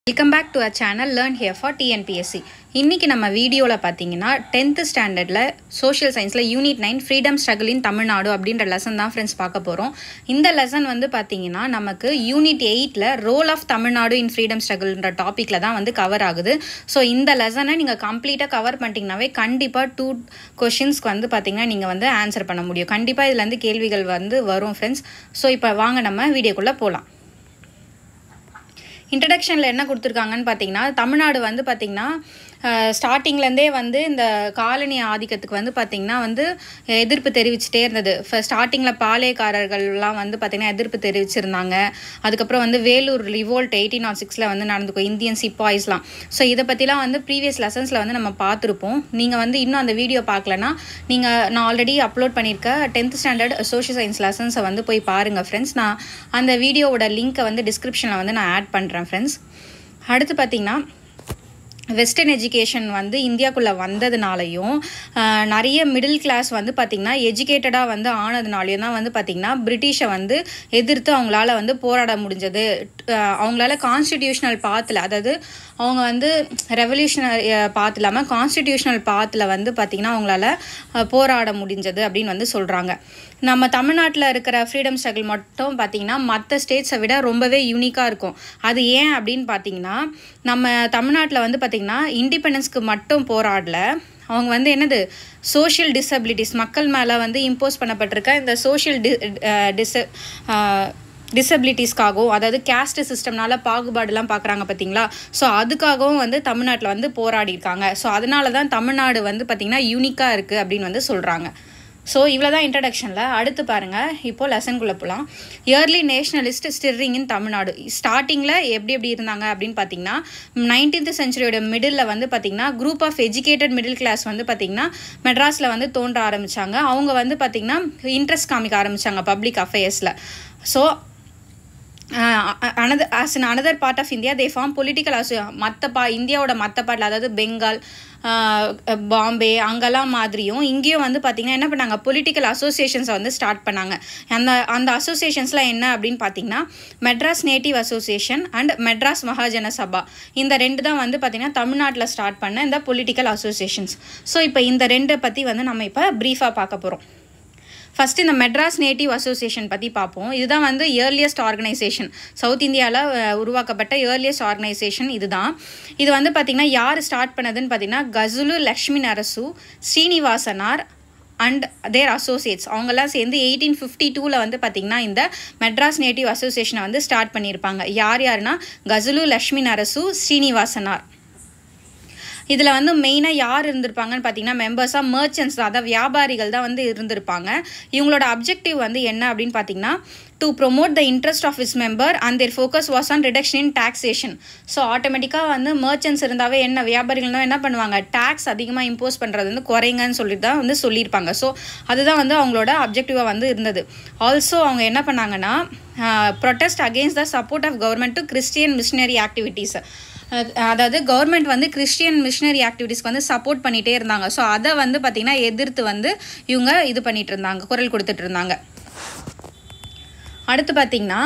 Welcome back to our channel Learn Here for TNPSC. இன்னைக்கு நம்ம வீடியோல பாத்தீங்கன்னா 10th ஸ்டாண்டர்ட்ல சோஷியல் சயின்ஸ்ல unit 9 freedom struggle in Tamil Nadu அப்படிங்கற லெசன் தான் फ्रेंड्स பார்க்க போறோம். இந்த லெசன் வந்து பாத்தீங்கன்னா நமக்கு யூனிட் 8ல role of Tamil Nadu in freedom ஸ்ட்ரகிள்ன்ற டாபிக்ல தான் வந்து கவர் ஆகுது. சோ இந்த லெசனை நீங்க கம்ப்ளீட்டா கவர் பண்ணிட்டீங்கனாவே கண்டிப்பா 2 क्वेश्चंसக்கு வந்து பாத்தீங்கன்னா நீங்க வந்து ஆன்சர் பண்ண முடியும். கண்டிப்பா இதுல இருந்து கேள்விகள் வந்து வரும் फ्रेंड्स. சோ இப்போ வாங்க நம்ம வீடியோக்குள்ள போலாம். இன்ட்ரடக்ஷன்ல என்ன கொடுத்திருக்காங்கன்னு பாத்தீங்கன்னா தமிழ்நாடு வந்து பாத்தீங்கன்னா ஸ்டார்டிங்ல இருந்தே வந்து இந்த காலனி ஆதிக்கத்துக்கு வந்து பாத்தீங்கன்னா வந்து எதிர்ப்பு தெரிவிச்சிட்டே இருந்தது. ஸ்டார்டிங்ல பாளையக்காரர்கள் எல்லாம் வந்து பாத்தீங்கன்னா எதிர்ப்பு தெரிவிச்சிருந்தாங்க. அதுக்கப்புறம் வந்து வேலூர் ரிவோல்ட் 1806ல வந்து நடந்துக்கும் இந்தியன் சிப்பாய்ஸ்லாம். ஸோ இதை பத்திலாம் வந்து ப்ரீவியஸ் லெசன்ஸ்ல வந்து நம்ம பார்த்துருப்போம். நீங்க வந்து இன்னும் அந்த வீடியோ பார்க்கலன்னா நான் ஆல்ரெடி அப்லோட் பண்ணியிருக்க 10th ஸ்டாண்டர்ட் சோஷியல் சயின்ஸ் லெசன்ஸை வந்து போய் பாருங்க ஃப்ரெண்ட்ஸ். நான் அந்த வீடியோவோட லிங்கை வந்து டிஸ்கிரிப்ஷன்ல வந்து நான் ஆட் பண்றேன் ஃப்ரெண்ட்ஸ். அடுத்து பார்த்தீங்கன்னா வெஸ்டர்ன் எஜுகேஷன் வந்து இந்தியாவுக்குள்ளே வந்ததுனாலையும் நிறைய மிடில் கிளாஸ் வந்து பார்த்திங்கன்னா எஜுகேட்டடாக வந்து ஆனதுனாலையும் தான் வந்து பார்த்திங்கன்னா பிரிட்டிஷை வந்து எதிர்த்து அவங்களால வந்து போராட முடிஞ்சது. அவங்களால கான்ஸ்டிடியூஷனல் பாத்தில், அதாவது அவங்க வந்து ரெவல்யூஷனரி பாத் இல்லாமல் கான்ஸ்டிடியூஷனல் பாத்தில் வந்து பார்த்திங்கன்னா அவங்களால போராட முடிஞ்சது அப்படின்னு வந்து சொல்கிறாங்க. நம்ம தமிழ்நாட்டில் இருக்கிற ஃப்ரீடம் ஸ்ட்ரகிள் மட்டும் பார்த்திங்கன்னா மற்ற ஸ்டேட்ஸை விட ரொம்பவே யூனிக்காக இருக்கும். அது ஏன் அப்படின்னு பார்த்தீங்கன்னா நம்ம தமிழ்நாட்டில் வந்து பார்த்திங்கன்னா இண்டிபெண்டன்ஸ்க்கு மட்டும் போராடல, அவங்க வந்து என்னது சோஷியல் டிசபிலிட்டிஸ் மக்கள் மேலே வந்து இம்போஸ் பண்ணப்பட்டிருக்க இந்த சோஷியல் டிசபிலிட்டிஸ்க்காகவும், அதாவது கேஸ்ட் சிஸ்டம்னால பாகுபாடுலாம் பார்க்குறாங்க பார்த்தீங்களா. ஸோ அதுக்காகவும் வந்து தமிழ்நாட்டில் வந்து போராடி இருக்காங்க. ஸோ அதனால தான் தமிழ்நாடு வந்து பார்த்திங்கன்னா யூனிக்காக இருக்குது அப்படின்னு வந்து சொல்கிறாங்க. ஸோ இவ்வளோ தான் இன்ட்ரடக்ஷனில். அடுத்து பாருங்கள், இப்போது லெசன்குள்ளே போகலாம். Early nationalist stirring in Tamil Nadu. ஸ்டார்டிங்கில் எப்படி இருந்தாங்க அப்படின்னு பார்த்தீங்கன்னா 19th சென்ச்சுரியோட மிடில் வந்து பார்த்திங்கன்னா group of educated middle class வந்து பார்த்திங்கன்னா மெட்ராஸில் வந்து தோன்ற ஆரம்பித்தாங்க. அவங்க வந்து பார்த்திங்கன்னா இன்ட்ரெஸ்ட் காமிக்க ஆரம்பித்தாங்க பப்ளிக் அஃபேர்ஸில். So as in another part of India they form political இந்தியாவோட மற்ற பார்ட்டில், அதாவது பெங்கால், பாம்பே அங்கெல்லாம் மாதிரியும் இங்கேயும் வந்து பார்த்திங்கன்னா என்ன பண்ணாங்க, பொலிட்டிக்கல் அசோசியேஷன்ஸை வந்து ஸ்டார்ட் பண்ணாங்க. அந்த அசோசியேஷன்ஸ்லாம் என்ன அப்படின்னு பார்த்தீங்கன்னா Madras native association and Madras Mahajana Sabha. இந்த ரெண்டு தான் வந்து பார்த்திங்கன்னா தமிழ்நாட்டில் ஸ்டார்ட் பண்ண இந்த பொலிட்டிக்கல் அசோசியேஷன்ஸ். ஸோ இப்போ இந்த ரெண்டை பற்றி வந்து நம்ம இப்போ ப்ரீஃபாக பார்க்க போகிறோம். ஃபர்ஸ்ட் இந்த மெட்ராஸ் நேட்டிவ் அசோசியேஷன் பற்றி பார்ப்போம். இதுதான் வந்து இயர்லியஸ்ட் ஆர்கனைசேஷன், சவுத் இந்தியாவில் உருவாக்கப்பட்ட இயர்லியஸ்ட் ஆர்கனைசேஷன் இதுதான். இது வந்து பார்த்திங்கன்னா யார் ஸ்டார்ட் பண்ணதுன்னு பார்த்தீங்கன்னா Gazulu Lakshmi Narasu, Srinivasanar and their associates அவங்கெல்லாம் சேர்ந்து 1852 வந்து பார்த்திங்கன்னா இந்த மெட்ராஸ் நேட்டிவ் அசோசியேஷனை வந்து ஸ்டார்ட் பண்ணியிருப்பாங்க. யாருன்னா கசுலு லக்ஷ்மி நரசு, ஸ்ரீனிவாசனார். இதில் வந்து மெயினாக யார் இருந்திருப்பாங்கன்னு பார்த்தீங்கன்னா மெம்பர்ஸாக மர்ச்சன்ட்ஸ் தான், அதாவது வியாபாரிகள் தான் வந்து இருந்திருப்பாங்க. இவங்களோட அப்ஜெக்டிவ் வந்து என்ன அப்படின்னு பார்த்தீங்கன்னா to promote the interest of is member and their focus was on reduction in taxation. So ஆட்டோமேட்டிக்காக வந்து மர்ச்சன்ட்ஸ் இருந்தாவே என்ன வியாபாரிகள் தான் என்ன பண்ணுவாங்க, டேக்ஸ் அதிகமாக இம்போஸ் பண்ணுறது வந்து குறைங்கன்னு சொல்லிட்டு தான் வந்து சொல்லியிருப்பாங்க. ஸோ அதுதான் வந்து அவங்களோட அப்ஜெக்டிவாக வந்து இருந்தது. ஆல்சோ அவங்க என்ன பண்ணாங்கன்னா protest against the support of government to Christian missionary activities. அதாவது கவர்மெண்ட் வந்து கிறிஸ்டியன் மிஷனரி ஆக்டிவிட்டீஸ்க்கு வந்து சப்போர்ட் பண்ணிகிட்டே இருந்தாங்க. ஸோ அதை வந்து பார்த்திங்கன்னா எதிர்த்து வந்து இவங்க இது பண்ணிட்டு இருந்தாங்க, குரல் கொடுத்துட்டு இருந்தாங்க. அடுத்து பார்த்திங்கன்னா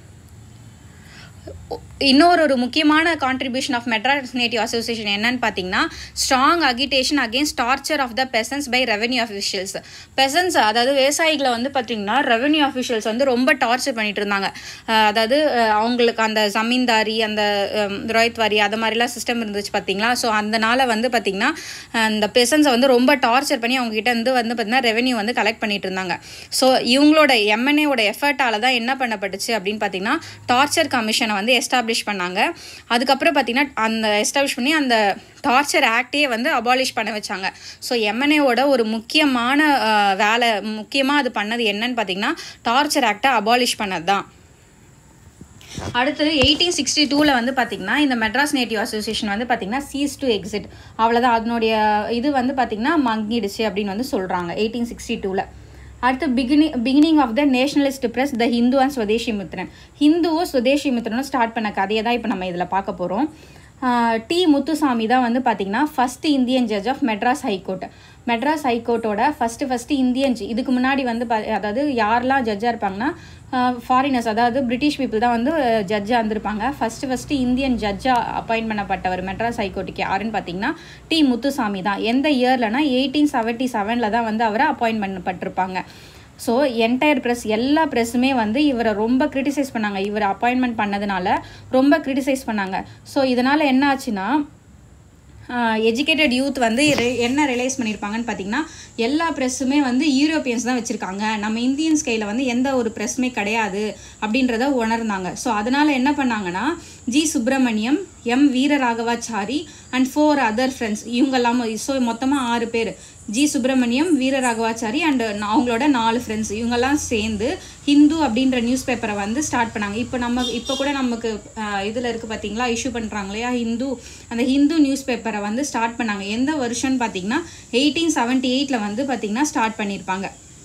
இன்னொரு முக்கியமான contribution of Madras native association என்னன்னு பார்த்தீங்கன்னா strong agitation against torture of the peasants by revenue officials. Peasants அதாவது விவசாயிகளை வந்து பார்த்தீங்கன்னா ரெவன்யூ அஃபிஷியல்ஸ் வந்து ரொம்ப டார்ச்சர் பண்ணிட்டு இருந்தாங்க. அதாவது அவங்களுக்கு அந்த ஜமீன்தாரி, அந்த ரோயத்வாரி அது மாதிரிலாம் சிஸ்டம் இருந்துச்சு பார்த்தீங்களா. ஸோ அதனால வந்து பார்த்தீங்கன்னா அந்த பெசன்ஸை வந்து ரொம்ப டார்ச்சர் பண்ணி அவங்க கிட்ட இருந்து வந்து பார்த்தீங்கன்னா ரெவன்யூ வந்து கலெக்ட் பண்ணிட்டு இருந்தாங்க. ஸோ இவங்களோட எம்என்ஏவோட எஃபர்ட்டால தான் என்ன பண்ணப்பட்டுச்சு அப்படின்னு பார்த்தீங்கன்னா டார்ச்சர் கமிஷனை வந்து எஸ்டாப்ளிஷ் பண்ணாங்க. அதுக்கப்புறம் பார்த்தீங்கன்னா அந்த எஸ்டாப்ளிஷ் பண்ணி அந்த டார்ச்சர் ஆக்டே வந்து அபாலிஷ் பண்ண வச்சாங்க. ஸோ எம்என்ஏவோட ஒரு முக்கியமான வேலை, முக்கியமாக அது பண்ணது என்னன்னு பார்த்தீங்கன்னா டார்ச்சர் ஆக்டை அபாலிஷ் பண்ணது தான். அடுத்தது 1862 வந்து பார்த்திங்கன்னா இந்த மெட்ராஸ் நேட்டிவ் அசோசியேஷன் வந்து பார்த்திங்கன்னா சீஸ் டு எக்ஸிட், அவ்வளோதான் அதனுடைய இது வந்து பார்த்திங்கன்னா மங்கிடுச்சு அப்படின்னு வந்து சொல்கிறாங்க 1862. அடுத்து beginning of the nationalist press the Hindu and Swadeshi Mitran. ஹிந்துவும் ஸ்வதேஷி மித்ரனும் ஸ்டார்ட் பண்ண கதையை தான் இப்போ நம்ம இதில் பார்க்க போகிறோம். டி முத்துசாமி தான் வந்து பார்த்திங்கன்னா first Indian judge of Madras high court. Madras ஹைகோர்ட்டோட ஃபஸ்ட்டு இந்தியன், இதுக்கு முன்னாடி வந்து அதாவது யாரெல்லாம் ஜட்ஜாக இருப்பாங்கன்னா ஃபாரினர்ஸ், அதாவது பிரிட்டிஷ் பீப்புள் தான் வந்து ஜட்ஜாக இருந்திருப்பாங்க. ஃபஸ்ட்டு இந்தியன் ஜட்ஜாக அப்பாயின்ட் பண்ணப்பட்டவர் மெட்ராஸ் ஹைகோர்ட்டுக்கு யாருன்னு பார்த்தீங்கன்னா டி முத்துசாமி தான். எந்த இயர்லனா 1877 தான் வந்து அவரை அப்பாயின்ட் பண்ணப்பட்டிருப்பாங்க. ஸோ என்டையர் ப்ரெஸ், எல்லா ப்ரெஸ்ஸுமே வந்து இவரை ரொம்ப கிரிட்டிசைஸ் பண்ணாங்க. இவரை அப்பாயின்மெண்ட் பண்ணதுனால ரொம்ப கிரிட்டிசைஸ் பண்ணாங்க. ஸோ இதனால் என்ன ஆச்சுன்னா எஜுகேட்டட் யூத் வந்து என்ன ரியலைஸ் பண்ணியிருப்பாங்கன்னு பார்த்தீங்கன்னா எல்லா ப்ரெஸ்ஸுமே வந்து யூரோப்பியன்ஸ் தான் வச்சுருக்காங்க, நம்ம இந்தியன்ஸ் கையில் வந்து எந்த ஒரு ப்ரெஸ்ஸுமே கிடையாது அப்படின்றத உணர்ந்தாங்க. ஸோ அதனால் என்ன பண்ணாங்கன்னா G Subramaniam, M Veeraraghavachari and 4 other friends, இவங்கெல்லாம் ஸோ மொத்தமாக 6 பேர், ஜி சுப்பிரமணியம், வீரராகவாச்சாரி அண்ட் அவங்களோட 4 ஃப்ரெண்ட்ஸ், இவங்கெல்லாம் சேர்ந்து ஹிந்து அப்படின்ற நியூஸ் பேப்பரை வந்து ஸ்டார்ட் பண்ணாங்க. இப்போ கூட நமக்கு இதில் இருக்குது பார்த்தீங்களா, இஷ்யூ பண்ணுறாங்க இல்லையா ஹிந்து, அந்த ஹிந்து நியூஸ் பேப்பரை வந்து ஸ்டார்ட் பண்ணாங்க. எந்த வருஷம்னு பார்த்தீங்கன்னா 1878 வந்து பார்த்தீங்கன்னா ஸ்டார்ட் பண்ணியிருப்பாங்க.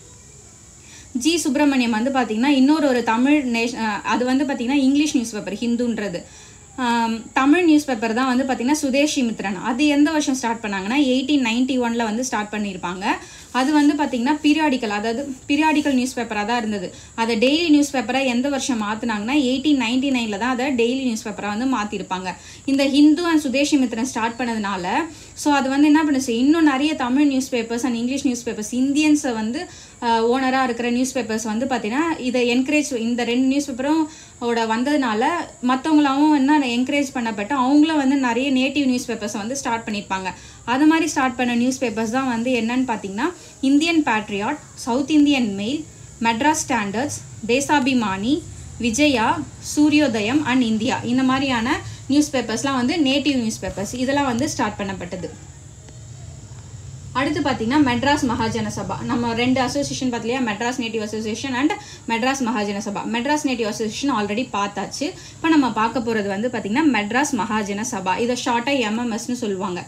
ஜி சுப்பிரமணியம் வந்து பார்த்தீங்கன்னா இன்னொரு தமிழ் அது வந்து பார்த்தீங்கன்னா இங்கிலீஷ் நியூஸ் பேப்பர் ஹிந்துன்றது. தமிழ் நியூஸ் பேப்பர் தான் வந்து பார்த்தீங்கன்னா சுதேஷி மித்ரன். அது எந்த வருஷம் ஸ்டார்ட் பண்ணாங்கன்னா 1891 வந்து ஸ்டார்ட் பண்ணியிருப்பாங்க. அது வந்து பார்த்தீங்கன்னா பீரியாடிக்கல், அதாவது பீரியாடிக்கல் நியூஸ் பேப்பராக தான் இருந்தது. அதை டெய்லி நியூஸ் பேப்பராக எந்த வருஷம் மாற்றினாங்கன்னா 1899 தான் அதை டெய்லி நியூஸ் பேப்பராக வந்து மாற்றிருப்பாங்க. இந்த ஹிந்து அண்ட் சுதேஷி மித்ரன் ஸ்டார்ட் பண்ணதுனால ஸோ அது வந்து என்ன பண்ணுச்சு, இன்னும் நிறைய Tamil news papers and English news papers, இந்தியன்ஸை வந்து ஓனராக இருக்கிற நியூஸ் பேப்பர்ஸ் வந்து பார்த்தீங்கன்னா இதை என்கரேஜ், இந்த 2 நியூஸ் பேப்பரும் வந்ததுனால மற்றவங்களாவும் என்ன என்கரேஜ் பண்ணப்பட்டு அவங்களும் வந்து நிறைய நேட்டிவ் நியூஸ் பேப்பர்ஸை வந்து ஸ்டார்ட் பண்ணியிருப்பாங்க. அது மாதிரி ஸ்டார்ட் பண்ண நியூஸ் பேப்பர்ஸ் தான் வந்து என்னன்னு பார்த்தீங்கன்னா Indian patriot, south Indian mail, Madras standards, Deshabhimani, Vijaya, Suryodayam and India. இந்த மாதிரியான நியூஸ் பேப்பர்ஸ்லாம் வந்து நேட்டிவ் நியூஸ் பேப்பர்ஸ், இதெல்லாம் வந்து ஸ்டார்ட் பண்ணப்பட்டது. அடுத்து பார்த்தீங்கன்னா மெட்ராஸ் மகாஜன சபா. நம்ம 2 அசோசியேஷன் பார்த்தலையா, Madras native association and Madras Mahajana Sabha. Madras native association already பார்த்தாச்சு. இப்போ நம்ம பார்க்க போகிறது வந்து பார்த்தீங்கன்னா மெட்ராஸ் மகாஜன சபா. இதை ஷார்ட்டாக MMSன்னு சொல்லுவாங்க.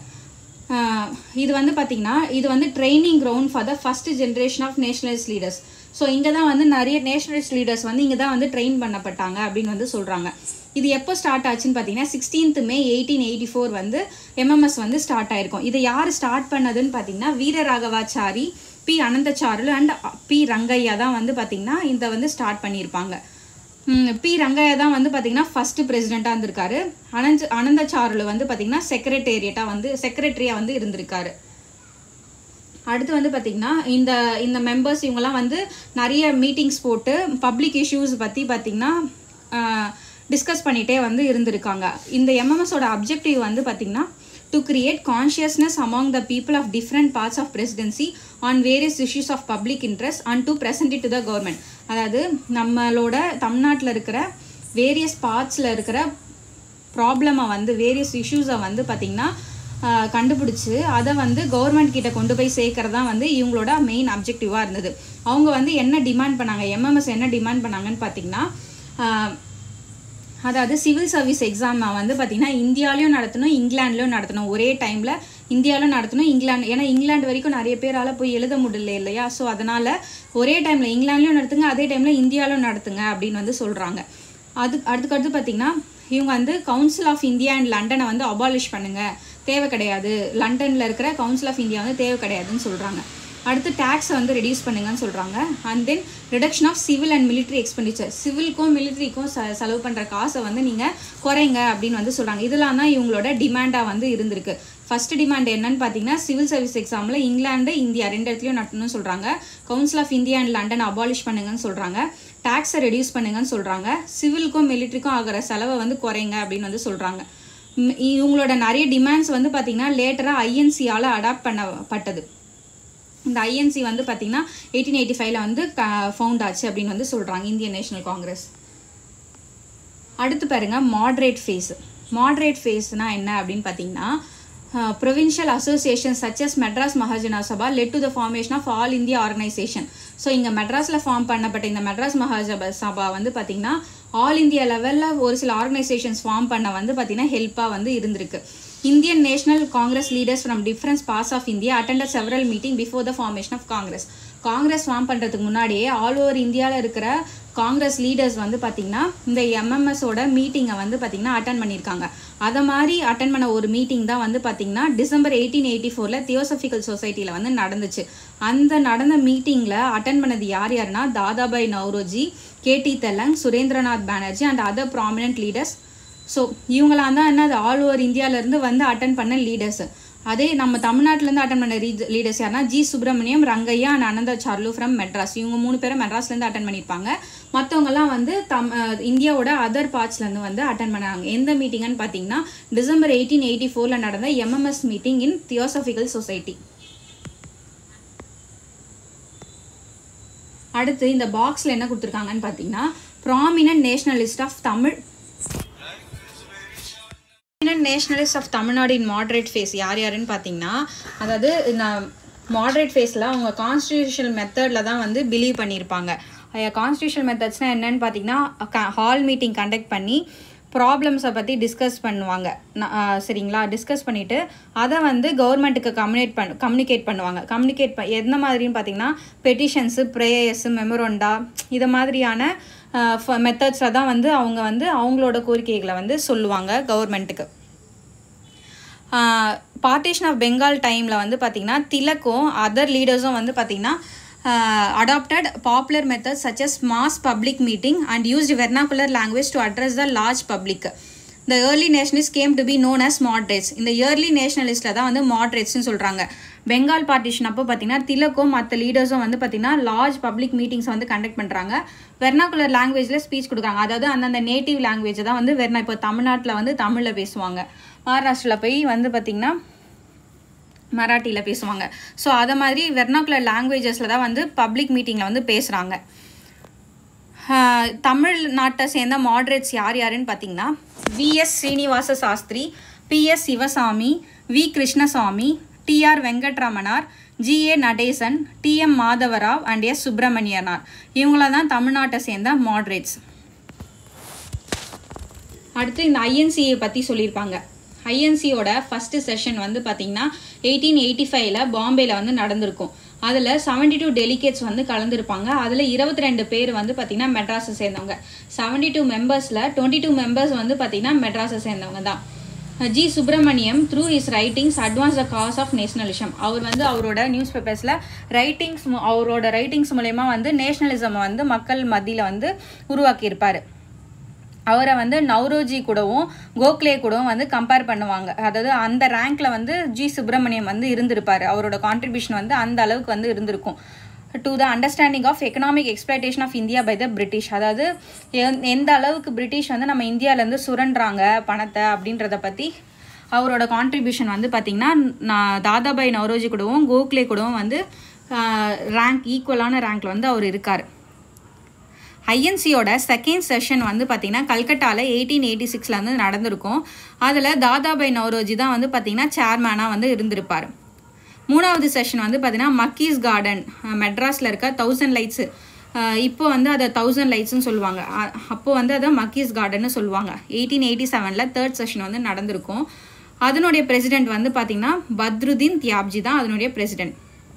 இது வந்து பார்த்தீங்கன்னா இது வந்து training ground for the first generation of nationalist leaders. So இங்கே தான் வந்து நிறைய நேஷனலிஸ்ட் லீடர்ஸ் வந்து இங்கே தான் வந்து ட்ரெயின் பண்ணப்பட்டாங்க அப்படின்னு வந்து சொல்கிறாங்க. இது எப்போ ஸ்டார்ட் ஆச்சுன்னு பார்த்தீங்கன்னா 16th May 1884 வந்து MMS வந்து ஸ்டார்ட் ஆயிருக்கும். இதை யார் ஸ்டார்ட் பண்ணதுன்னு பார்த்தீங்கன்னா Veeraraghavachari, P Ananthacharlu and P Rangaiah தான் வந்து பார்த்தீங்கன்னா இந்த வந்து ஸ்டார்ட் பண்ணியிருப்பாங்க. பி ரங்கையா தான் வந்து பார்த்தீங்கன்னா ஃபர்ஸ்ட் பிரசிடெண்ட்டாக இருந்திருக்காரு. அனந்தச்சாருலு வந்து பார்த்தீங்கன்னா செக்ரட்டரியாக வந்து இருந்திருக்காரு. அடுத்து வந்து பார்த்தீங்கன்னா இந்த மெம்பர்ஸ் இவங்கெல்லாம் வந்து நிறைய மீட்டிங்ஸ் போட்டு பப்ளிக் இஷ்யூஸ் பற்றி பார்த்தீங்கன்னா டிஸ்கஸ் பண்ணிகிட்டே வந்து இருந்திருக்காங்க. இந்த MMSோட அப்ஜெக்டிவ் வந்து பார்த்தீங்கன்னா to create consciousness among the people of different parts of presidency on various issues of public interest and to present it to the government. அதாவது நம்மளோட தமிழ்நாட்டில் இருக்கிற வேரியஸ் பார்ட்ஸில் இருக்கிற ப்ராப்ளமை வந்து வேரியஸ் இஷ்யூஸை வந்து பார்த்திங்கன்னா கண்டுபிடிச்சி அதை வந்து கவர்மெண்ட் கிட்ட கொண்டு போய் சேர்க்கறது தான் வந்து இவங்களோட மெயின் அப்ஜெக்டிவாக இருந்தது. அவங்க வந்து என்ன டிமாண்ட் பண்ணாங்க, MMS என்ன டிமாண்ட் பண்ணாங்கன்னு பார்த்தீங்கன்னா அதாவது சிவில் சர்வீஸ் எக்ஸாமை வந்து பார்த்திங்கன்னா இந்தியாவிலையும் நடத்தணும், இங்கிலாந்துலையும் நடத்தணும். ஒரே டைமில் இந்தியாவிலும் நடத்தணும், இங்கிலாந்து, ஏன்னா இங்கிலாந்து வரைக்கும் நிறைய பேரால் போய் எழுத முடியல இல்லையா. ஸோ அதனால் ஒரே டைமில் இங்கிலாந்துலையும் நடத்துங்க, அதே டைமில் இந்தியாவிலும் நடத்துங்க அப்படின்னு வந்து சொல்கிறாங்க. அடுத்து பார்த்திங்கன்னா இவங்க வந்து கவுன்சில் ஆஃப் இந்தியா அண்ட் லண்டனை வந்து அபாலிஷ் பண்ணுங்கள், தேவை கிடையாது, லண்டனில் இருக்கிற கவுன்சில் ஆஃப் இந்தியா வந்து தேவை கிடையாதுன்னு சொல்கிறாங்க. அடுத்து டேக்ஸை வந்து ரெடியூஸ் பண்ணுங்கன்னு சொல்கிறாங்க. And then reduction of civil and military expenditure, சிவிலுக்கும் மிலிட்ரிக்கும் செலவு பண்ணுற காசை வந்து நீங்கள் குறைங்க அப்படின்னு வந்து சொல்கிறாங்க. இதெல்லாம் தான் இவங்களோட டிமாண்டாக வந்து இருந்திருக்கு. ஃபர்ஸ்ட் டிமாண்ட் என்னன்னு பார்த்தீங்கன்னா சிவில் சர்வீஸ் எக்ஸாமில் இங்கிலாந்து, இந்தியா 2 இடத்துலையும் நடத்தணும்னு சொல்கிறாங்க. Council of India and London abolish பண்ணுங்கன்னு சொல்கிறாங்க. டேக்ஸை ரெடியூஸ் பண்ணுங்கன்னு சொல்கிறாங்க. சிவிலுக்கும் மிலிட்ரிக்கும் ஆகிற செலவை வந்து குறைங்க அப்படின்னு வந்து சொல்கிறாங்க. இவங்களோட நிறைய டிமாண்ட்ஸ் வந்து பார்த்திங்கன்னா லேட்டராக INCயால் அடாப்ட் பண்ணப்பட்டது. இந்த INC வந்து பார்த்திங்கன்னா 1885 வந்து ஃபவுண்ட் ஆச்சு அப்படின்னு வந்து சொல்கிறாங்க, இந்தியன் நேஷனல் காங்கிரஸ். அடுத்து பாருங்க மாட்ரேட் ஃபேஸ். மாட்ரேட் ஃபேஸ்னால் என்ன அப்படின்னு பார்த்தீங்கன்னா provincial associations such as Madras Mahajana Sabha led to the formation of All India Organization. So இங்கே மெட்ராஸில் ஃபார்ம் பண்ணப்பட்ட இந்த மெட்ராஸ் மகாஜன சபா வந்து பார்த்திங்கன்னா ஆல் இந்தியா லெவலில் ஒரு சில ஆர்கனைசேஷன்ஸ் ஃபார்ம் பண்ண வந்து பார்த்திங்கன்னா ஹெல்ப்பாக வந்து இருந்திருக்கு. Indian National Congress leaders from different parts of India attended several meetings before the formation of Congress. Congress form பண்ணுறதுக்கு முன்னாடியே ஆல் ஓவர் இந்தியாவில் இருக்கிற காங்கிரஸ் லீடர்ஸ் வந்து பார்த்திங்கன்னா இந்த MMSோட மீட்டிங்கை வந்து பார்த்திங்கன்னா அட்டன் பண்ணியிருக்காங்க. அதை மாதிரி அட்டன் பண்ண ஒரு மீட்டிங் தான் வந்து பார்த்திங்கன்னா டிசம்பர் 1884 தியோசபிக்கல் சொசைட்டியில் வந்து நடந்துச்சு. அந்த நடந்த மீட்டிங்கில் அட்டன் பண்ணது யாருன்னா Dadabhai Naoroji, KT Telang, Surendranath Banerjee and other prominent leaders. So இவங்களாம் தான் என்ன ஆல் ஓவர் இந்தியாவிலேருந்து வந்து அட்டன் பண்ண லீடர்ஸ். அதே நம்ம தமிழ்நாட்டிலேருந்து அட்டன் பண்ண லீடர்ஸ் யாருன்னா G Subramaniam, Rangaiah and Ananthacharlu from Madras. இவங்க 3 பேரும் மெட்ராஸ்லேருந்து அட்டன் பண்ணியிருப்பாங்க. மற்றவங்கலாம் வந்து இந்தியாவோட அதர் பார்ட்ஸ்லேருந்து வந்து அட்டன் பண்ணாங்க. எந்த மீட்டிங்னு பார்த்தீங்கன்னா டிசம்பர் 1884 நடந்த MMS meeting in theosophical society. அடுத்து இந்த பாக்ஸில் என்ன கொடுத்துருக்காங்கன்னு பார்த்தீங்கன்னா prominent nationalist of Tamil nationalist of Tamil Nadu in moderate phase யார் யாருன்னு பார்த்தீங்கன்னா, அதாவது நான் மாடரேட் ஃபேஸில் அவங்க கான்ஸ்டியூஷனல் மெத்தடில் தான் வந்து பிலீவ் பண்ணியிருப்பாங்க. கான்ஸ்டியூஷனல் மெத்தட்ஸ்னால் என்னன்னு பார்த்தீங்கன்னா ஹால் மீட்டிங் கண்டக்ட் பண்ணி ப்ராப்ளம்ஸை பற்றி டிஸ்கஸ் பண்ணுவாங்க. சரிங்களா, டிஸ்கஸ் பண்ணிவிட்டு அதை வந்து கவர்மெண்ட்டுக்கு கம்யூனிகேட் பண்ணுவாங்க. எந்த மாதிரின்னு பார்த்தீங்கன்னா பெட்டிஷன்ஸு, ப்ரேயர்ஸு, மெமோரண்டா இதை மாதிரியான மெத்தட்ஸில் தான் வந்து அவங்க வந்து அவங்களோட கோரிக்கைகளை வந்து சொல்லுவாங்க கவர்மெண்ட்டுக்கு. பார்ட்டிஷன் ஆஃப் பெங்கால் டைமில் வந்து பார்த்திங்கன்னா திலக்கும் அதர் லீடர்ஸும் வந்து பார்த்திங்கன்னா adopted popular methods such as mass public meeting and used vernacular language to address the large public. The early nationalists came to be known as moderates. இந்த early nationalistல தான் வந்து moderates சொல்கிறாங்க. Bengal partition அப்போ பார்த்தீங்கன்னா திலக்கும் மற்ற லீடர்ஸும் வந்து பார்த்தீங்கன்னா லார்ஜ் பப்ளிக் மீட்டிங்ஸ் வந்து கண்டக்ட் பண்ணுறாங்க. வெர்னாகுலர் லாங்குவேஜில் ஸ்பீச் கொடுக்குறாங்க. அதாவது அந்தந்த நேட்டிவ் லாங்குவேஜ் தான் வந்து இப்போ தமிழ்நாட்டில் வந்து தமிழில் பேசுவாங்க, மகாராஷ்டிராவில் போய் வந்து பார்த்திங்கன்னா மராட்டியில் பேசுவாங்க. ஸோ அதை மாதிரி வெர்னாகுலர் லாங்குவேஜஸில் தான் வந்து பப்ளிக் மீட்டிங்கில் வந்து பேசுகிறாங்க. தமிழ்நாட்டை சேர்ந்த மாடரேட்ஸ் யார் யாருன்னு பார்த்தீங்கன்னா VS Srinivasa Sastri, PS Sivasami, V Krishnasami, TR Venkataramanar, GA Natesan, TM Madhavarao and S Subramaniyanar. இவங்கள தான் தமிழ்நாட்டை சேர்ந்த மாடரேட்ஸ். அடுத்து இந்த INCA பற்றி சொல்லியிருப்பாங்க. ஐஎன்சியோட ஃபஸ்ட்டு செஷன் வந்து பார்த்திங்கன்னா 1885 பாம்பேயில் வந்து நடந்திருக்கும். அதில் 72 டெலிகேட்ஸ் வந்து கலந்துருப்பாங்க. அதில் 22 பேர் வந்து பார்த்திங்கன்னா மெட்ராஸை சேர்ந்தவங்க. 72 மெம்பர்ஸில் 22 மெம்பர்ஸ் வந்து பார்த்திங்கன்னா மெட்ராஸை சேர்ந்தவங்க தான். G Subramaniam through his writings advance the cause of nationalism. அவர் வந்து அவரோட நியூஸ் பேப்பர்ஸில் அவரோட ரைட்டிங்ஸ் மூலயமா வந்து நேஷனலிசமை வந்து மக்கள் மத்தியில் வந்து உருவாக்கியிருப்பார். அவரை வந்து நவ்ரோஜி கூடவும் கோக்லே கூடவும் வந்து கம்பேர் பண்ணுவாங்க. அதாவது அந்த ரேங்க்கில் வந்து ஜி சுப்பிரமணியம் வந்து இருந்திருப்பார். அவரோட கான்ட்ரிபியூஷன் வந்து அந்த அளவுக்கு வந்து இருந்திருக்கும். To the understanding of economic exploitation of India by the British. அதாவது எந்த அளவுக்கு பிரிட்டிஷ் வந்து நம்ம இந்தியாவிலேருந்து சுரண்டுறாங்க பணத்தை அப்படின்றத பற்றி அவரோட கான்ட்ரிபியூஷன் வந்து பார்த்திங்கன்னா தாதாபாய் நவ்ரோஜி கூடவும் கோக்லே கூடவும் வந்து ஈக்குவலான ரேங்க்கில் வந்து அவர் இருக்கார். ஐஎன்சியோட செகண்ட் செஷன் வந்து பார்த்திங்கன்னா கல்கட்டாவில் 1886 வந்து நடந்திருக்கும். அதில் தாதாபாய் நவ்ரோஜி தான் வந்து பார்த்திங்கன்னா சேர்மேனாக வந்து இருந்திருப்பார். மூணாவது செஷன் வந்து பார்த்திங்கன்னா மக்கீஸ் கார்டன் மெட்ராஸில் இருக்க 1000 லைட்ஸு, இப்போ வந்து அதை 1000 லைட்ஸ்ன்னு சொல்லுவாங்க. அப்போது வந்து அதை மக்கீஸ் கார்டன்னு சொல்லுவாங்க. 1887 தேர்ட் செஷன் வந்து நடந்திருக்கும். அதனுடைய பிரசிடெண்ட் வந்து பார்த்திங்கன்னா பத்ருதீன் தியாப்ஜி தான் அதனுடைய பிரசிடெண்ட்.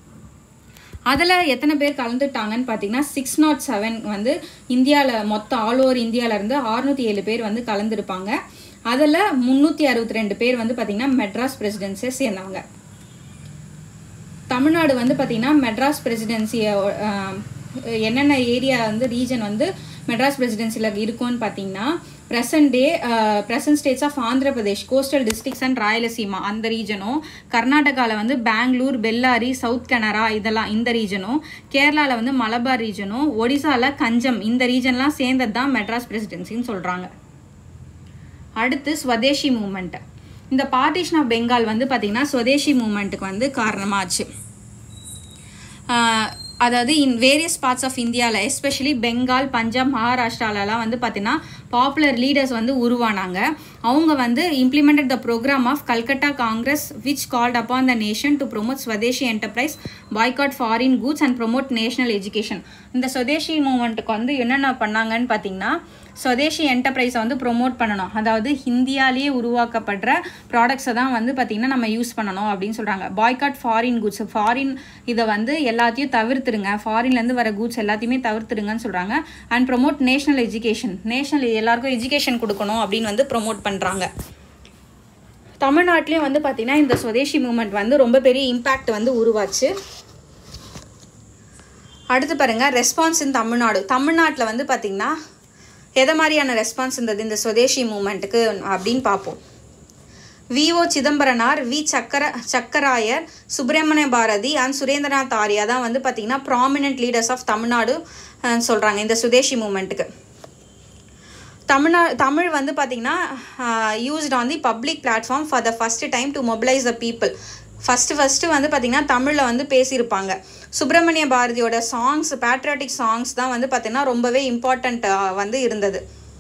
அதில் எத்தனை பேர் கலந்துட்டாங்கன்னு பார்த்தீங்கன்னா 607 வந்து இந்தியாவில் மொத்தம் ஆல் ஓவர் இந்தியாவிலேருந்து 607 பேர் வந்து கலந்துருப்பாங்க. அதில் 362 பேர் வந்து பார்த்திங்கன்னா மெட்ராஸ் பிரசிடென்சியை சேர்ந்தவங்க. தமிழ்நாடு வந்து பார்த்திங்கன்னா மெட்ராஸ் பிரசிடென்சியை என்னென்ன ஏரியா வந்து ரீஜன் வந்து மெட்ராஸ் பிரசிடென்சியில் இருக்கும்னு பார்த்தீங்கன்னா present states of Andhra Pradesh, coastal districts and Rayalaseema அந்த ரீஜனும், கர்நாடகாவில் வந்து பெங்களூர், பெல்லாரி, சவுத் கனரா இதெல்லாம் இந்த ரீஜனும், கேரளாவில் வந்து மலபார் ரீஜனும், ஒடிசாவில் கஞ்சம் இந்த ரீஜன்லாம் சேர்ந்தது தான் மெட்ராஸ் பிரசிடென்சின்னு சொல்கிறாங்க. அடுத்து ஸ்வதேஷி மூமெண்ட். இந்த பார்ட்டிஷன் ஆஃப் பெங்கால் வந்து பார்த்திங்கன்னா ஸ்வதேஷி மூமெண்ட்டுக்கு வந்து காரணமாச்சு. அதாவது இன் வேரியஸ் பார்ட்ஸ் ஆஃப் இந்தியாவில் எஸ்பெஷலி பெங்கால், பஞ்சாப், மகாராஷ்டிராலலாம் வந்து பார்த்தீங்கன்னா பாப்புலர் லீடர்ஸ் வந்து உருவானாங்க. அவங்க வந்து implemented the program of Calcutta Congress which called upon the nation to promote Swadeshi enterprise, boycott foreign goods and promote national education. இந்த ஸ்வதேஷி மூமெண்ட்டுக்கு வந்து என்னென்ன பண்ணாங்கன்னு பார்த்தீங்கன்னா ஸ்வதேஷி என்டர்பிரைஸை வந்து ப்ரொமோட் பண்ணணும். அதாவது இந்தியாவிலேயே உருவாக்கப்படுற ப்ராடக்ட்ஸை தான் வந்து பார்த்திங்கன்னா நம்ம யூஸ் பண்ணணும் அப்படின்னு சொல்கிறாங்க. பாய்காட் ஃபாரின் கூட்ஸ், ஃபாரின் இதை வந்து எல்லாத்தையும் தவிர்த்துடுங்க, ஃபாரின்லேருந்து வர கூட்ஸ் எல்லாத்தையுமே தவிர்த்துடுங்கன்னு சொல்கிறாங்க. And promote national education, national எல்லாருக்கும் எஜுகேஷன் கொடுக்கணும் அப்படின்னு வந்து ப்ரொமோட் பண்ணுறாங்க. தமிழ்நாட்டிலையும் வந்து பார்த்திங்கன்னா இந்த ஸ்வதேஷி மூமெண்ட் வந்து ரொம்ப பெரிய இம்பேக்ட் வந்து உருவாச்சு. அடுத்து பாருங்கள் ரெஸ்பான்ஸ் இன் தமிழ்நாடு. தமிழ்நாட்டில் வந்து பார்த்திங்கன்னா எதை மாதிரியான ரெஸ்பான்ஸ் இருந்தது இந்த சுதேசி மூமெண்ட்டுக்கு அப்படின்னு பார்ப்போம். V O. Chidambaranar, V. Chakkarayar, Subramania Bharati and Surendranath Arya தான் வந்து பார்த்திங்கன்னா ப்ராமினன்ட் லீடர்ஸ் ஆஃப் தமிழ்நாடு சொல்கிறாங்க இந்த சுதேசி மூமெண்ட்டுக்கு. தமிழ் வந்து பார்த்திங்கன்னா used on the public platform for the first time to mobilise the people. First வந்து பார்த்திங்கன்னா தமிழில் வந்து பேசியிருப்பாங்க. சுப்பிரமணிய பாரதியோட சாங்ஸ், பேட்ரியாட்டிக் சாங்ஸ் தான் வந்து பார்த்திங்கன்னா ரொம்பவே இம்பார்ட்டண்ட் வந்து இருந்தது.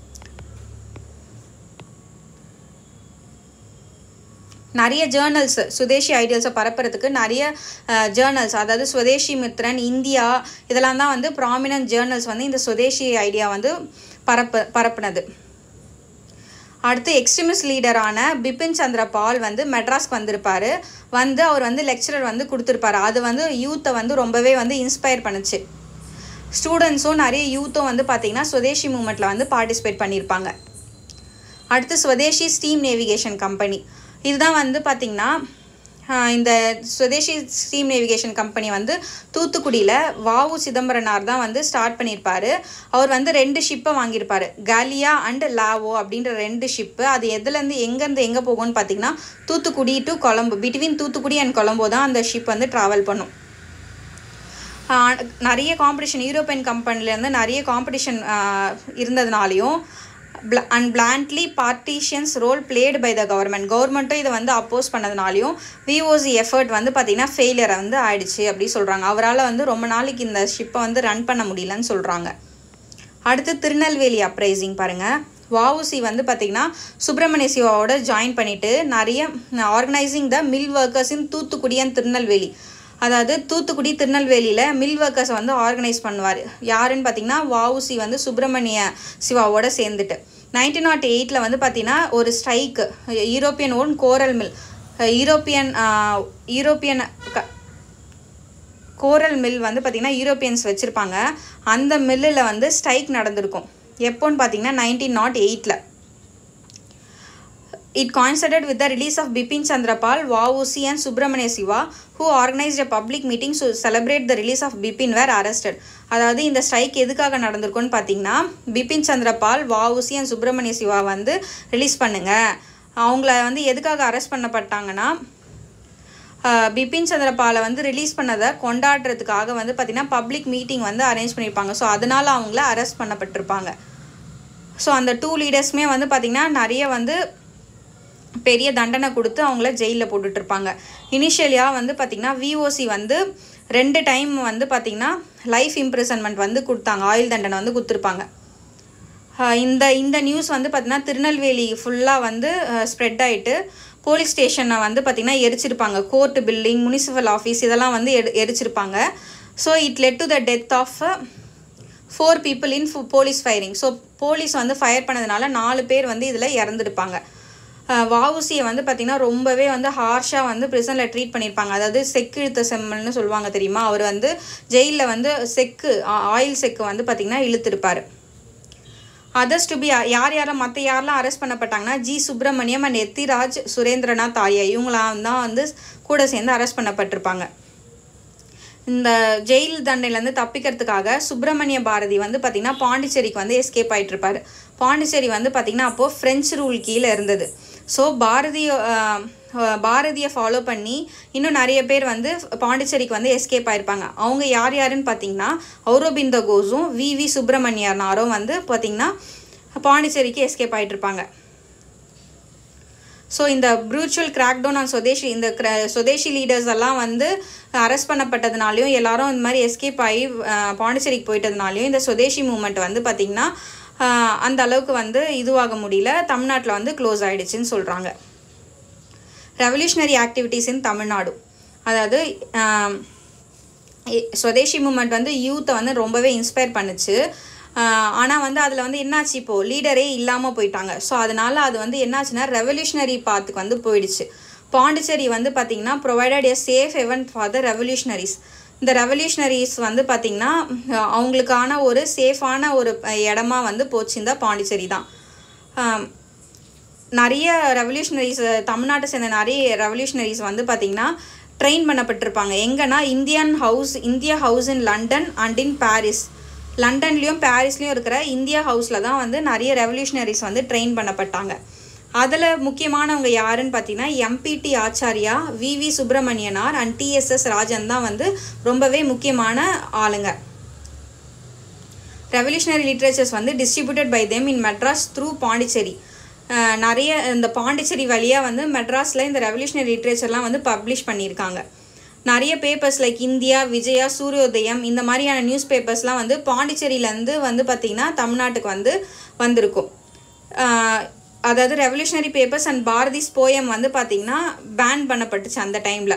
நிறைய ஜேர்னல்ஸ் சுதேசி ஐடியல்ஸை பரப்புறதுக்கு நிறைய ஜேர்னல்ஸ், அதாவது சுதேசி மித்ரன், இந்தியா, இதெல்லாம் தான் வந்து ப்ராமினன்ட் ஜேர்னல்ஸ் வந்து இந்த சுதேசி ஐடியா வந்து பரப்புனது. அடுத்து எக்ஸ்ட்ரீமிஸ்ட் லீடரான பிபின் சந்திர பால் வந்து மெட்ராஸ்க்கு வந்திருப்பார். வந்து அவர் வந்து லெக்சரர் வந்து கொடுத்துருப்பாரு. அது வந்து யூத்தை வந்து ரொம்பவே வந்து இன்ஸ்பயர் பண்ணுச்சு. ஸ்டூடெண்ட்ஸும் நிறைய யூத்தும் வந்து பார்த்திங்கன்னா சுதேசி மூமெண்ட்டில் வந்து பார்ட்டிசிபேட் பண்ணியிருப்பாங்க. அடுத்து சுதேசி ஸ்டீம் நேவிகேஷன் கம்பெனி. இதுதான் வந்து பார்த்திங்கன்னா இந்த சுதேசி ஸ்டீம் நேவிகேஷன் கம்பெனி வந்து தூத்துக்குடியில் வ.உ. சிதம்பரனார் தான் வந்து ஸ்டார்ட் பண்ணியிருப்பார். அவர் வந்து 2 ஷிப்பை வாங்கியிருப்பார், காலியா அண்ட் லாவோ அப்படின்ற 2 ஷிப்பு. அது எதுலேருந்து எங்கேருந்து எங்கே போகும்னு பார்த்திங்கன்னா Thoothukudi to Colombo, between Thoothukudi and Colombo தான் அந்த ஷிப் வந்து ட்ராவல் பண்ணும். நிறைய காம்படிஷன், யூரோப்பியன் கம்பெனிலேருந்து நிறைய காம்படிஷன் இருந்ததுனாலையும் and blatantly partisans role played by the கவர்மெண்ட்டும் இதை வந்து அப்போஸ் பண்ணதுனாலையும் விஓசி எஃபர்ட் வந்து பார்த்திங்கன்னா ஃபெயிலியரை வந்து ஆயிடுச்சு அப்படி சொல்கிறாங்க. அவரால் வந்து ரொம்ப நாளைக்கு இந்த ஷிப்பை வந்து ரன் பண்ண முடியலன்னு சொல்கிறாங்க. அடுத்து திருநெல்வேலி அப்ரைசிங் பாருங்கள். வஉசி வந்து பார்த்திங்கன்னா சுப்பிரமணிய சிவாவோட ஜாயின் பண்ணிவிட்டு நிறைய organising the mill workers in Thoothukudi and Tirunelveli, அதாவது தூத்துக்குடி திருநெல்வேலியில் மில் ஒர்க்கர்ஸை வந்து ஆர்கனைஸ் பண்ணுவார். யாருன்னு பார்த்திங்கன்னா வஉசி வந்து சுப்பிரமணிய சிவாவோட சேர்ந்துட்டு 1908 வந்து பார்த்திங்கன்னா ஒரு strike, European own coral mill, European coral mill வந்து பார்த்திங்கன்னா யூரோப்பியன்ஸ் வச்சுருப்பாங்க. அந்த மில்லில் வந்து ஸ்ட்ரைக் நடந்திருக்கும். எப்போன்னு பார்த்திங்கன்னா 1908. It coincided with the release of Bipin Chandra Pal, Vausi and Subramania Siva, who organized a public meeting to celebrate the release of Bipin, were arrested. அதாவது இந்த ஸ்ட்ரைக் எதுக்காக நடந்திருக்குன்னு பார்த்தீங்கன்னா பிபின் சந்திரபால், வஉசி அண்ட் சுப்பிரமணிய சிவா வந்து ரிலீஸ் பண்ணுங்க. அவங்கள வந்து எதுக்காக அரெஸ்ட் பண்ணப்பட்டாங்கன்னா பிபின் சந்திரபாலை வந்து ரிலீஸ் பண்ணதை கொண்டாடுறதுக்காக வந்து பார்த்திங்கன்னா பப்ளிக் மீட்டிங் வந்து அரேஞ்ச் பண்ணியிருப்பாங்க. ஸோ அதனால் அவங்கள அரெஸ்ட் பண்ணப்பட்டிருப்பாங்க. ஸோ அந்த 2 லீடர்ஸுமே வந்து பார்த்திங்கன்னா நிறைய வந்து பெரிய தண்டனை கொடுத்து அவங்கள ஜெயிலில் போட்டுட்ருப்பாங்க. இனிஷியலியாக வந்து பார்த்திங்கன்னா விஓசி வந்து 2 டைம் வந்து பார்த்திங்கன்னா லைஃப் இம்ப்ரிசன்மெண்ட் வந்து கொடுத்தாங்க, ஆயுள் தண்டனை வந்து கொடுத்துருப்பாங்க. இந்த நியூஸ் வந்து பார்த்திங்கன்னா திருநெல்வேலி ஃபுல்லாக வந்து ஸ்ப்ரெட் ஆகிட்டு போலீஸ் ஸ்டேஷனை வந்து பார்த்திங்கன்னா எரிச்சிருப்பாங்க. கோர்ட் பில்டிங், முனிசிபல் ஆஃபீஸ் இதெல்லாம் வந்து எரிச்சிருப்பாங்க. So it led to the death of 4 people in police firing. So police வந்து ஃபயர் பண்ணதுனால 4 பேர் வந்து இதில் இறந்துருப்பாங்க. வஉசியை வந்து பார்த்திங்கன்னா ரொம்பவே வந்து ஹார்ஷாக வந்து ப்ரிசனில் ட்ரீட் பண்ணியிருப்பாங்க. அதாவது செக்கு இழுத்த செம்மல்னு சொல்லுவாங்க தெரியுமா, அவர் வந்து ஜெயிலில் வந்து ஆயில் செக்கு வந்து பார்த்திங்கன்னா இழுத்துருப்பார். அதர்ஸ் டு பி மற்ற யாரெல்லாம் அரெஸ்ட் பண்ணப்பட்டாங்கன்னா ஜி சுப்பிரமணியம் அண்ட் எத்திராஜ், சுரேந்திரநாத் ஆர்யா இவங்களாம் தான் வந்து கூட சேர்ந்து அரெஸ்ட் பண்ணப்பட்டிருப்பாங்க. இந்த ஜெயில் தண்டனையிலேருந்து தப்பிக்கிறதுக்காக சுப்பிரமணிய பாரதி வந்து பார்த்திங்கன்னா பாண்டிச்சேரிக்கு வந்து எஸ்கேப் ஆகிட்டுருப்பார். பாண்டிச்சேரி வந்து பார்த்திங்கன்னா அப்போது ஃப்ரெஞ்சு ரூல் கீழே இருந்தது. ஸோ பாரதியை ஃபாலோ பண்ணி இன்னும் நிறைய பேர் வந்து பாண்டிச்சேரிக்கு வந்து எஸ்கேப் ஆகிருப்பாங்க. அவங்க யாருன்னு பார்த்திங்கன்னா ஔரோபிந்தோ கோஸும் வி சுப்பிரமணியனாரும் வந்து பார்த்திங்கன்னா பாண்டிச்சேரிக்கு எஸ்கேப் ஆகிட்டுருப்பாங்க. ஸோ இந்த ப்ரூச்சுவல் கிராக்டவுன் ஆன் சுதேசி லீடர்ஸ் எல்லாம் வந்து அரெஸ்ட் பண்ணப்பட்டதுனாலையும் எல்லாரும் இந்த மாதிரி எஸ்கேப் ஆகி பாண்டிச்சேரிக்கு போயிட்டதுனாலையும் இந்த சுதேசி மூமெண்ட் வந்து பார்த்திங்கன்னா அந்த அளவுக்கு வந்து இதுவாக முடியல, தமிழ்நாட்டில் வந்து க்ளோஸ் ஆகிடுச்சின்னு சொல்கிறாங்க. ரெவல்யூஷனரி ஆக்டிவிட்டீஸ் இன் தமிழ்நாடு, அதாவது சுதேசி மூமெண்ட் வந்து யூத்தை வந்து ரொம்பவே இன்ஸ்பயர் பண்ணுச்சு. ஆனால் வந்து அதில் வந்து என்னாச்சு, இப்போது லீடரே இல்லாமல் போயிட்டாங்க. ஸோ அதனால் அது வந்து என்னாச்சுன்னா ரெவல்யூஷனரி பாத்துக்கு வந்து போயிடுச்சு. பாண்டிச்சேரி வந்து பார்த்திங்கன்னா provided a safe haven for the revolutionaries. இந்த ரெவல்யூஷனரிஸ் வந்து பார்த்திங்கன்னா அவங்களுக்கான ஒரு சேஃபான ஒரு இடமா வந்து போச்சு இந்த பாண்டிச்சேரி தான். நிறைய ரெவல்யூஷனரிஸ், தமிழ்நாட்டை சேர்ந்த நிறைய ரெவல்யூஷனரிஸ் வந்து பார்த்திங்கன்னா ட்ரெயின் பண்ணப்பட்டிருப்பாங்க. எங்கன்னா India house in London and in Paris. லண்டன்லேயும் பாரிஸ்லேயும் இருக்கிற இந்தியா ஹவுஸில் தான் வந்து நிறைய ரெவல்யூஷனரிஸ் வந்து ட்ரெயின் பண்ணப்பட்டாங்க. அதில் முக்கியமானவங்க யாருன்னு பார்த்தீங்கன்னா MPT Acharya, VV Subramaniyanar and TSS Rajan தான் வந்து ரொம்பவே முக்கியமான ஆளுங்க. ரெவல்யூஷனரி லிட்ரேச்சர்ஸ் வந்து distributed by them in Madras through Pondicherry. நிறைய இந்த பாண்டிச்சேரி வழியாக வந்து மெட்ராஸில் இந்த ரெவல்யூஷனரி லிட்ரேச்சர்லாம் வந்து பப்ளிஷ் பண்ணியிருக்காங்க. நிறைய பேப்பர்ஸ் லைக் இந்தியா, விஜயா, சூரியோதயம் இந்த மாதிரியான நியூஸ் பேப்பர்ஸ்லாம் வந்து பாண்டிச்சேரியிலேருந்து வந்து பார்த்திங்கன்னா தமிழ்நாட்டுக்கு வந்து வந்திருக்கும். அதாவது revolutionary papers and Bharati's poem வந்து பார்த்திங்கன்னா பேன் பண்ணப்பட்டுச்சு அந்த டைமில்.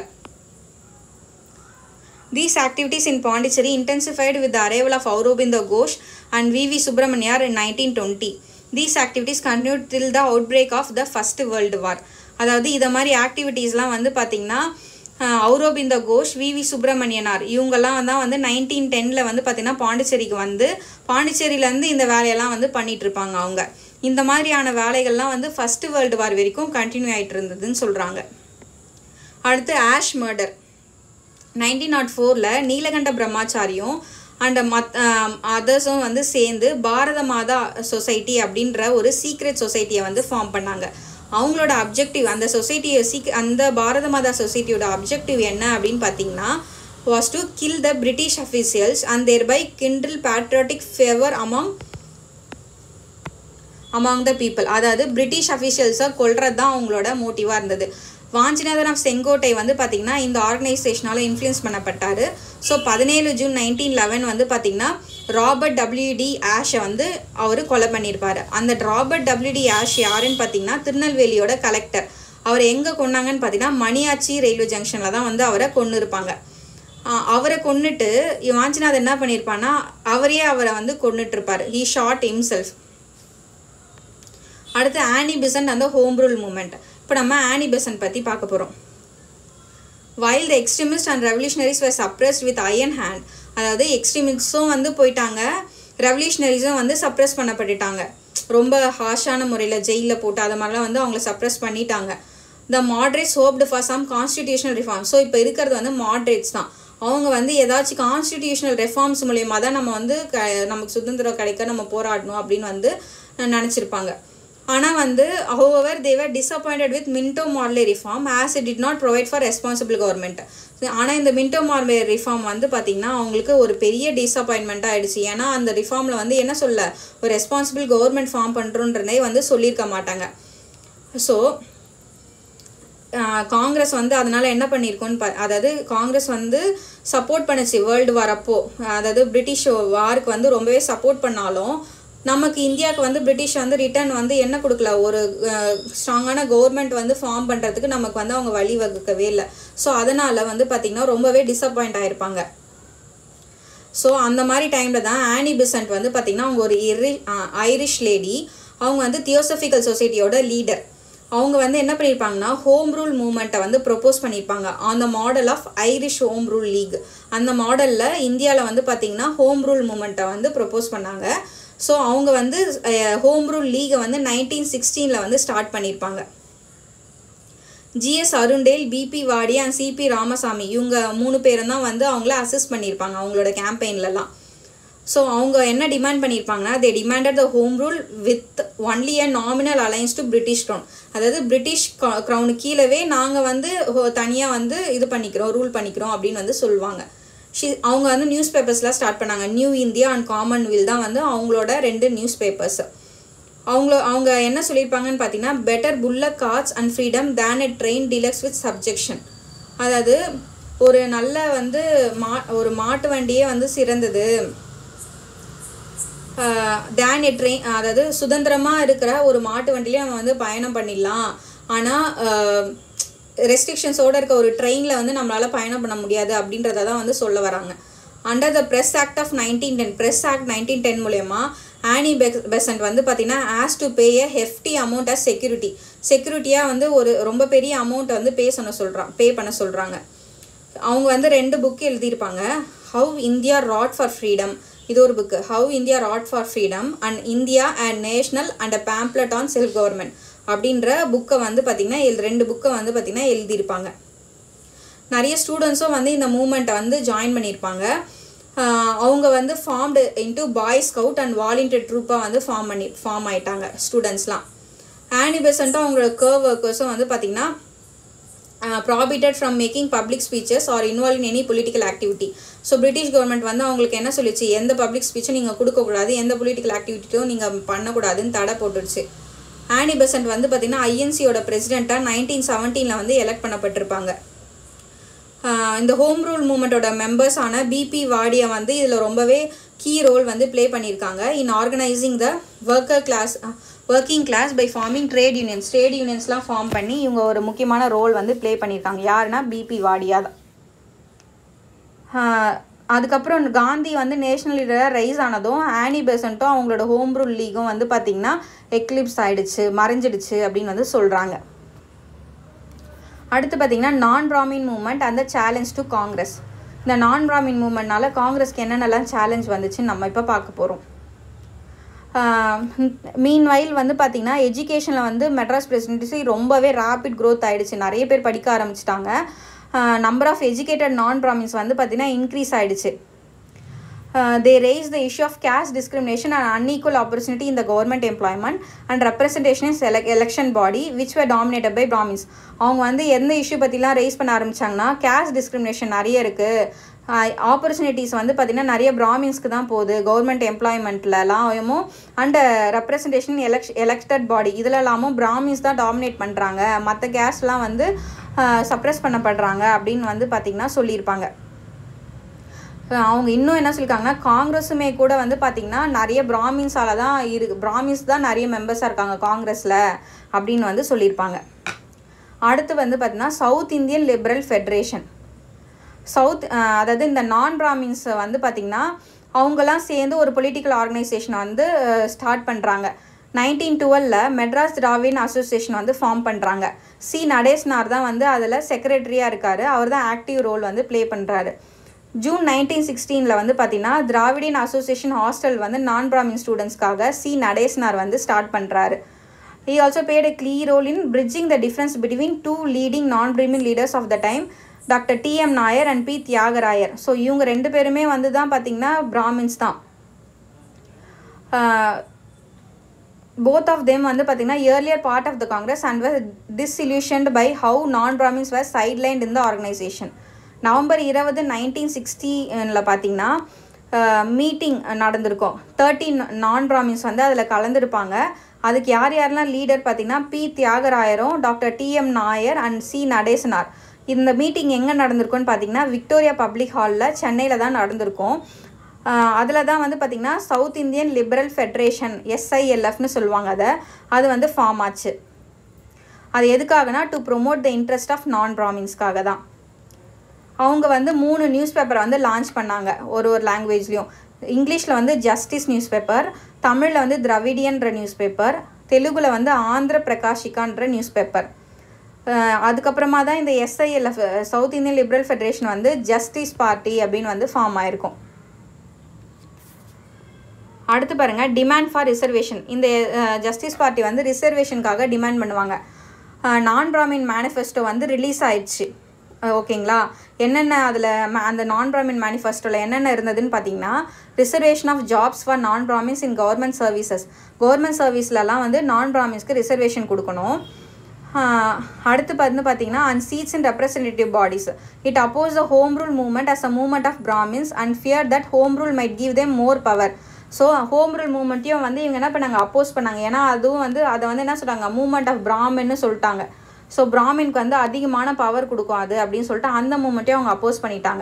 These activities in Pondicherry intensified with the arrival of Aurobindo Ghosh and V.V. Subramaniar in 1920. These activities continued till the outbreak of the First World War. அதாவது இதை மாதிரி ஆக்டிவிட்டீஸ்லாம் வந்து பார்த்திங்கன்னா அவுரோபிந்தோ கோஷ், விவி சுப்பிரமணியனார் இவங்கெல்லாம் தான் வந்து 1910 வந்து பார்த்திங்கன்னா பாண்டிச்சேரிக்கு வந்து பாண்டிச்சேரியிலேருந்து இந்த வேலையெல்லாம் வந்து பண்ணிகிட்ருப்பாங்க. அவங்க இந்த மாதிரியான வேலைகள்லாம் வந்து ஃபஸ்ட்டு வேர்ல்டு வார் வரைக்கும் கண்டினியூ ஆகிட்டு இருந்ததுன்னு சொல்கிறாங்க. அடுத்து ஆஷ் மர்டர் 1904 நீலகண்ட பிரம்மாச்சாரியும் அண்ட் அதர்ஸும் வந்து சேர்ந்து பாரத மாதா சொசைட்டி அப்படின்ற ஒரு சீக்ரெட் சொசைட்டியை வந்து ஃபார்ம் பண்ணாங்க. அவங்களோட அப்ஜெக்டிவ் அந்த சொசைட்டியை அந்த பாரத மாதா சொசைட்டியோட அப்ஜெக்டிவ் என்ன அப்படின்னு பார்த்தீங்கன்னா was to kill the British officials and thereby kindle patriotic fervour among the people. அதாவது பிரிட்டிஷ் அஃபீஷியல்ஸை கொல்றது தான் அவங்களோட மோட்டிவாக இருந்தது. வாஞ்சிநாதன் ஆஃப் செங்கோட்டை வந்து பார்த்திங்கன்னா இந்த ஆர்கனைசேஷனால் இன்ஃப்ளூயன்ஸ் பண்ணப்பட்டார். ஸோ 17 ஜூன் 1911 வந்து பார்த்திங்கன்னா ராபர்ட் டபிள்யூடி ஆஷை வந்து அவர் கொலை பண்ணியிருப்பார். அந்த ராபர்ட் டபிள்யூடி ஆஷ் யாருன்னு பார்த்திங்கன்னா திருநெல்வேலியோட கலெக்டர். அவர் எங்கே கொன்னாங்கன்னு பார்த்திங்கன்னா மணியாச்சி ரயில்வே ஜங்ஷனில் தான் வந்து அவரை கொன்று இருப்பாங்க. அவரை கொன்னுட்டு வாஞ்சிநாதன் என்ன பண்ணியிருப்பான்னா அவரை வந்து கொன்னுட்டு இருப்பார். He shot himself. அடுத்து ஆனி பெசன்ட் அந்த ஹோம் ரூல் மூமெண்ட். இப்போ நம்ம ஆனி பெசன்ட் பற்றி பார்க்க போகிறோம். While the extremist and revolutionaries were suppressed with iron hand. அதாவது எக்ஸ்ட்ரீமிஸ்ட்ஸும் வந்து போயிட்டாங்க, ரெவல்யூஷனரிஸும் வந்து சப்ரஸ் பண்ணப்பட்டுட்டாங்க. ரொம்ப ஹார்ஷான முறையில் ஜெயிலில் போட்டு அதை மாதிரிலாம் வந்து அவங்கள சப்ரஸ் பண்ணிட்டாங்க. The moderates hoped for some constitutional reform. So இப்போ இருக்கிறது வந்து மாட்ரேட்ஸ் தான். அவங்க வந்து ஏதாச்சும் கான்ஸ்டிடியூஷனல் ரெஃபார்ம்ஸ் மூலயமா தான் நம்ம வந்து நமக்கு சுதந்திரம் கிடைக்க நம்ம போராடணும் அப்படின்னு வந்து நினச்சிருப்பாங்க. ஆனால் வந்து however they were disappointed with Minto Morley reform as it did not provide for responsible government. ஆனால் இந்த மின்டோ மார்லே ரிஃபார்ம் வந்து பார்த்திங்கன்னா அவங்களுக்கு ஒரு பெரிய டிஸப்பாயின்மெண்ட் ஆகிடுச்சு. ஏன்னா அந்த ரிஃபார்மில் வந்து என்ன சொல்ல ஒரு ரெஸ்பான்சிபிள் கவர்மெண்ட் ஃபார்ம் பண்ணுறோன்றதே வந்து சொல்லியிருக்க மாட்டாங்க. ஸோ காங்கிரஸ் வந்து அதனால் என்ன பண்ணியிருக்கோன்னு அதாவது காங்கிரஸ் வந்து சப்போர்ட் பண்ணுச்சு வேர்ல்டு வார் அப்போ. அதாவது பிரிட்டிஷ் வாருக்கு வந்து ரொம்பவே சப்போர்ட் பண்ணாலும் நமக்கு இந்தியாவுக்கு வந்து பிரிட்டிஷ் வந்து ரிட்டர்ன் வந்து என்ன கொடுக்கல, ஒரு ஸ்ட்ராங்கான கவர்மெண்ட் வந்து ஃபார்ம் பண்ணுறதுக்கு நமக்கு வந்து அவங்க வழி வகுக்கவே இல்லை. ஸோ அதனால் வந்து பார்த்திங்கன்னா ரொம்பவே டிஸப்பாயிண்ட் ஆகிருப்பாங்க. ஸோ அந்த மாதிரி டைமில் தான் ஆனி பெசன்ட் வந்து பார்த்திங்கன்னா அவங்க ஒரு ஐரிஷ் லேடி. அவங்க வந்து தியோசபிக்கல் சொசைட்டியோட லீடர். அவங்க வந்து என்ன பண்ணியிருப்பாங்கன்னா ஹோம் ரூல் மூமெண்ட்டை வந்து ப்ரொப்போஸ் பண்ணியிருப்பாங்க on the model of Irish home rule league. அந்த மாடலில் இந்தியாவில் வந்து பார்த்திங்கன்னா ஹோம் ரூல் மூமெண்ட்டை வந்து ப்ரொப்போஸ் பண்ணாங்க. ஸோ அவங்க வந்து ஹோம் ரூல் லீகை வந்து 1916 வந்து ஸ்டார்ட் பண்ணியிருப்பாங்க. GS Arundale, BP Wadia and CP Ramasami இவங்க 3 பேரும் தான் வந்து அவங்கள அசிஸ்ட் பண்ணியிருப்பாங்க அவங்களோட கேம்பெயின்லலாம். ஸோ அவங்க என்ன டிமாண்ட் பண்ணியிருப்பாங்கன்னா they demanded the home rule with only a nominal allegiance to British crown. அதாவது பிரிட்டிஷ் க்ரௌனு கீழவே நாங்கள் வந்து தனியாக வந்து இது பண்ணிக்கிறோம், ரூல் பண்ணிக்கிறோம் அப்படின்னு வந்து சொல்லுவாங்க. அவங்க வந்து நியூஸ் பேப்பர்ஸ்லாம் ஸ்டார்ட் பண்ணாங்க. நியூ இந்தியா அண்ட் காமன்வெல்த் தான் வந்து அவங்களோட 2 நியூஸ் பேப்பர்ஸ். அவங்க என்ன சொல்லியிருப்பாங்கன்னு பார்த்தீங்கன்னா better bullock carts and freedom than a train deluxe with subjection. அதாவது ஒரு நல்ல வந்து ஒரு மாட்டு வண்டியே வந்து சிறந்தது தேன் எ ட்ரெயின். அதாவது சுதந்திரமாக இருக்கிற ஒரு மாட்டு வண்டியிலே நம்ம வந்து பயணம் பண்ணிடலாம், ஆனால் ரெஸ்ட்ரிக்ஷன்ஸோடு இருக்க ஒரு ட்ரெயினில் வந்து நம்மளால் பயணம் பண்ண முடியாது அப்படின்றத தான் வந்து சொல்ல வராங்க. Under the press act of 1910 press act 1910 மூலயமா ஆனி பெசன்ட் வந்து பார்த்திங்கன்னா ஆஸ் to pay a hefty amount as செக்யூரிட்டியாக வந்து ஒரு ரொம்ப பெரிய அமௌண்ட்டை வந்து பே பண்ண சொல்கிறாங்க. அவங்க வந்து 2 புக்கு எழுதியிருப்பாங்க. How India wrought for freedom, இது ஒரு book. How India wrought for freedom and India and national and a pamphlet on self government அப்படின்ற புக்கை வந்து பார்த்திங்கன்னா 2 புக்கை வந்து பார்த்திங்கன்னா எழுதியிருப்பாங்க. நிறைய ஸ்டூடெண்ட்ஸும் வந்து இந்த மூமெண்ட்டை வந்து ஜாயின் பண்ணியிருப்பாங்க. அவங்க வந்து formed into boy scout and volunteer ட்ரூப்பாக வந்து ஃபார்ம் ஆகிட்டாங்க ஸ்டூடெண்ட்ஸ்லாம். ஆனி பெசண்ட்டும் அவங்களோட கர்வ் ஒர்க்கர்ஸும் வந்து பார்த்திங்கன்னா prohibited from making public speeches or involved in any political activity. So British government வந்து அவங்களுக்கு என்ன சொல்லிச்சு, எந்த பப்ளிக் ஸ்பீச்சும் நீங்கள் கொடுக்கக்கூடாது, எந்த பொலிட்டிக்கல் ஆக்டிவிட்டியும் நீங்கள் பண்ணக்கூடாதுன்னு தடை போட்டுடுச்சு. ஆனி பெசண்ட் வந்து பார்த்திங்கன்னா ஐஎன்சியோட பிரசிடெண்ட்டாக 1917 வந்து எலெக்ட் பண்ணப்பட்டிருப்பாங்க. இந்த ஹோம் ரூல் மூமெண்ட்டோட மெம்பர்ஸான பிபி வாடியை வந்து இதில் ரொம்பவே கீ ரோல் வந்து ப்ளே பண்ணியிருக்காங்க in organising the working class by forming trade யூனியன்ஸ்லாம் ஃபார்ம் பண்ணி இவங்க ஒரு முக்கியமான ரோல் வந்து ப்ளே பண்ணியிருக்காங்க. யாருன்னா பிபி வாடியா தான். அதுக்கப்புறம் காந்தி வந்து நேஷனல் லீடராக ரைஸ் ஆனதும் ஆனி பெசண்ட்டும் அவங்களோட ஹோம் ரூல் லீகும் வந்து பார்த்திங்கன்னா எக்லிப்ஸ் ஆகிடுச்சு, மறைஞ்சிடுச்சு அப்படின்னு வந்து சொல்கிறாங்க. அடுத்து பார்த்திங்கன்னா நான் பிராமின் மூமெண்ட் அந்த சேலஞ்ச் டு காங்கிரஸ். இந்த நான் பிராமின் மூமெண்ட்னால காங்கிரஸ்க்கு என்னென்னலாம் சேலஞ்ச் வந்துச்சுன்னு நம்ம இப்போ பார்க்க போகிறோம். மீன்வைல் வந்து பார்த்திங்கன்னா எஜுகேஷனில் வந்து மெட்ராஸ் பிரசிடென்சி ரொம்பவே ரேபிட் க்ரோத் ஆகிடுச்சு. நிறைய பேர் படிக்க ஆரம்பிச்சிட்டாங்க. Number of educated non Brahmins வந்து பார்த்திங்கன்னா இன்க்ரீஸ் ஆகிடுச்சு. They raised the issue of caste discrimination and unequal opportunity in the government employment and representation in election body which were dominated by Brahmins. அவங்க வந்து எந்த இஷ்யூ பற்றிலாம் ரைஸ் பண்ண ஆரம்பித்தாங்கன்னா, caste discrimination நிறைய இருக்குது, ஆப்பர்ச்சுனிட்டிஸ் வந்து பார்த்திங்கன்னா நிறைய பிராமின்ஸ்க்கு தான் போகுது கவர்மெண்ட் எம்ப்ளாய்மெண்ட்லலாமும், அண்ட் ரெப்ரசன்டேஷன் எலெக்டட் பாடி இதிலலாமும் பிராமின்ஸ் தான் டாமினேட் பண்ணுறாங்க, மற்ற கேஸ்ட்லாம் வந்து சப்ரெஸ் பண்ணப்படுறாங்க அப்படின்னு வந்து பார்த்திங்கன்னா சொல்லியிருப்பாங்க. அவங்க இன்னும் என்ன சொல்லியிருக்காங்கன்னா, காங்கிரஸுமே கூட வந்து பார்த்திங்கன்னா நிறைய பிராமின்ஸால் தான் பிராமின்ஸ் தான் நிறைய மெம்பர்ஸாக இருக்காங்க காங்கிரஸில் அப்படின்னு வந்து சொல்லியிருப்பாங்க. அடுத்து வந்து பார்த்திங்கன்னா சவுத் இந்தியன் லிபரல் ஃபெடரேஷன். அதாவது இந்த நான் பிராமின்ஸை வந்து பார்த்திங்கன்னா அவங்கெல்லாம் சேர்ந்து ஒரு பொலிட்டிக்கல் ஆர்கனைசேஷனை வந்து ஸ்டார்ட் பண்ணுறாங்க. 1912 மெட்ராஸ் திராவிடன் அசோசியேஷன் வந்து ஃபார்ம் பண்ணுறாங்க. சி நடேசனார் தான் வந்து அதில் செக்ரட்டரியாக இருக்கார். அவர் தான் ஆக்டிவ் ரோல் வந்து ப்ளே பண்ணுறாரு. ஜூன் 1916 வந்து பார்த்திங்கன்னா திராவிடன் அசோசியேஷன் ஹாஸ்டல் வந்து நான் பிராமின் ஸ்டூடெண்ட்ஸ்க்காக சி நடேசனார் வந்து ஸ்டார்ட் பண்ணுறாரு. He also played a key role in bridging the difference between two leading non-Brahmin leaders of the time, Dr. T.M. Nair and P. Tyagarayan. So இவங்க ரெண்டு பேருமே வந்து தான் பார்த்திங்கன்னா பிராமின்ஸ் தான். Both of them வந்து பார்த்திங்கன்னா earlier part of the Congress and were disillusioned by how non-Brahmins were sidelined in the organization. November 20 1960 பார்த்திங்கன்னா மீட்டிங் நடந்திருக்கும். 13 நான் பிராமின்ஸ் வந்து அதில் கலந்துருப்பாங்க. அதுக்கு யாரெல்லாம் லீடர் பார்த்திங்கன்னா பி தியாகராயரும் doctor TM Nair and C Natesanar. இந்த மீட்டிங் எங்கே நடந்திருக்கும்னு பார்த்திங்கன்னா விக்டோரியா பப்ளிக் ஹாலில் சென்னையில் தான் நடந்திருக்கும். அதில் தான் வந்து பார்த்திங்கன்னா சவுத் இந்தியன் லிபரல் ஃபெடரேஷன் SILFன்னு சொல்லுவாங்க. அது வந்து ஃபார்ம் ஆச்சு. அது எதுக்காகனா to promote the interest of non பிராமின்ஸ்க்காக தான். அவங்க வந்து 3 நியூஸ் பேப்பரை வந்து லான்ச் பண்ணாங்க ஒரு லாங்குவேஜ்லேயும். இங்கிலீஷில் வந்து ஜஸ்டிஸ் நியூஸ் பேப்பர், தமிழில் வந்து திராவிடியன்ற நியூஸ் பேப்பர், தெலுங்கில் வந்து ஆந்திர பிரகாஷிகான்ற நியூஸ் பேப்பர். அதுக்கப்புறமா தான் இந்த SILF South Indian liberal Federation வந்து ஜஸ்டிஸ் பார்ட்டி அப்படின்னு வந்து ஃபார்ம் ஆயிருக்கும். அடுத்து பாருங்கள் டிமாண்ட் ஃபார் ரிசர்வேஷன். இந்த ஜஸ்டிஸ் பார்ட்டி வந்து ரிசர்வேஷனுக்காக டிமாண்ட் பண்ணுவாங்க. நான் பிராமின் மேனிஃபெஸ்டோ வந்து ரிலீஸ் ஆயிடுச்சு. ஓகேங்களா, என்னென்ன அதில் அந்த நான் பிராமின் மேனிஃபெஸ்டோவில் என்னென்ன இருந்ததுன்னு பார்த்தீங்கன்னா reservation of jobs for non Brahmins in government services. Government சர்வீஸ்லலாம் வந்து நான் பிராமின்ஸ்க்கு ரிசர்வேஷன் கொடுக்கணும். அடுத்து வந்து பார்த்தீங்கன்னா and seats in representative bodies. It oppose the home Rule movement as a movement of Brahmins and fear that Home Rule might give them more power. So Home Rule மூவ்மெண்ட்டையும் வந்து இவங்க என்ன பண்ணாங்க, அப்போஸ் பண்ணாங்க. ஏன்னா அதுவும் வந்து அதை வந்து என்ன சொல்கிறாங்க, மூவ்மெண்ட் ஆஃப் பிராமின்னு சொல்லிட்டாங்க. ஸோ பிராமின்க்கு வந்து அதிகமான பவர் கொடுக்கும் அது அப்படின்னு சொல்லிட்டு அந்த மூமெண்ட்டையும் அவங்க அப்போஸ் பண்ணிட்டாங்க.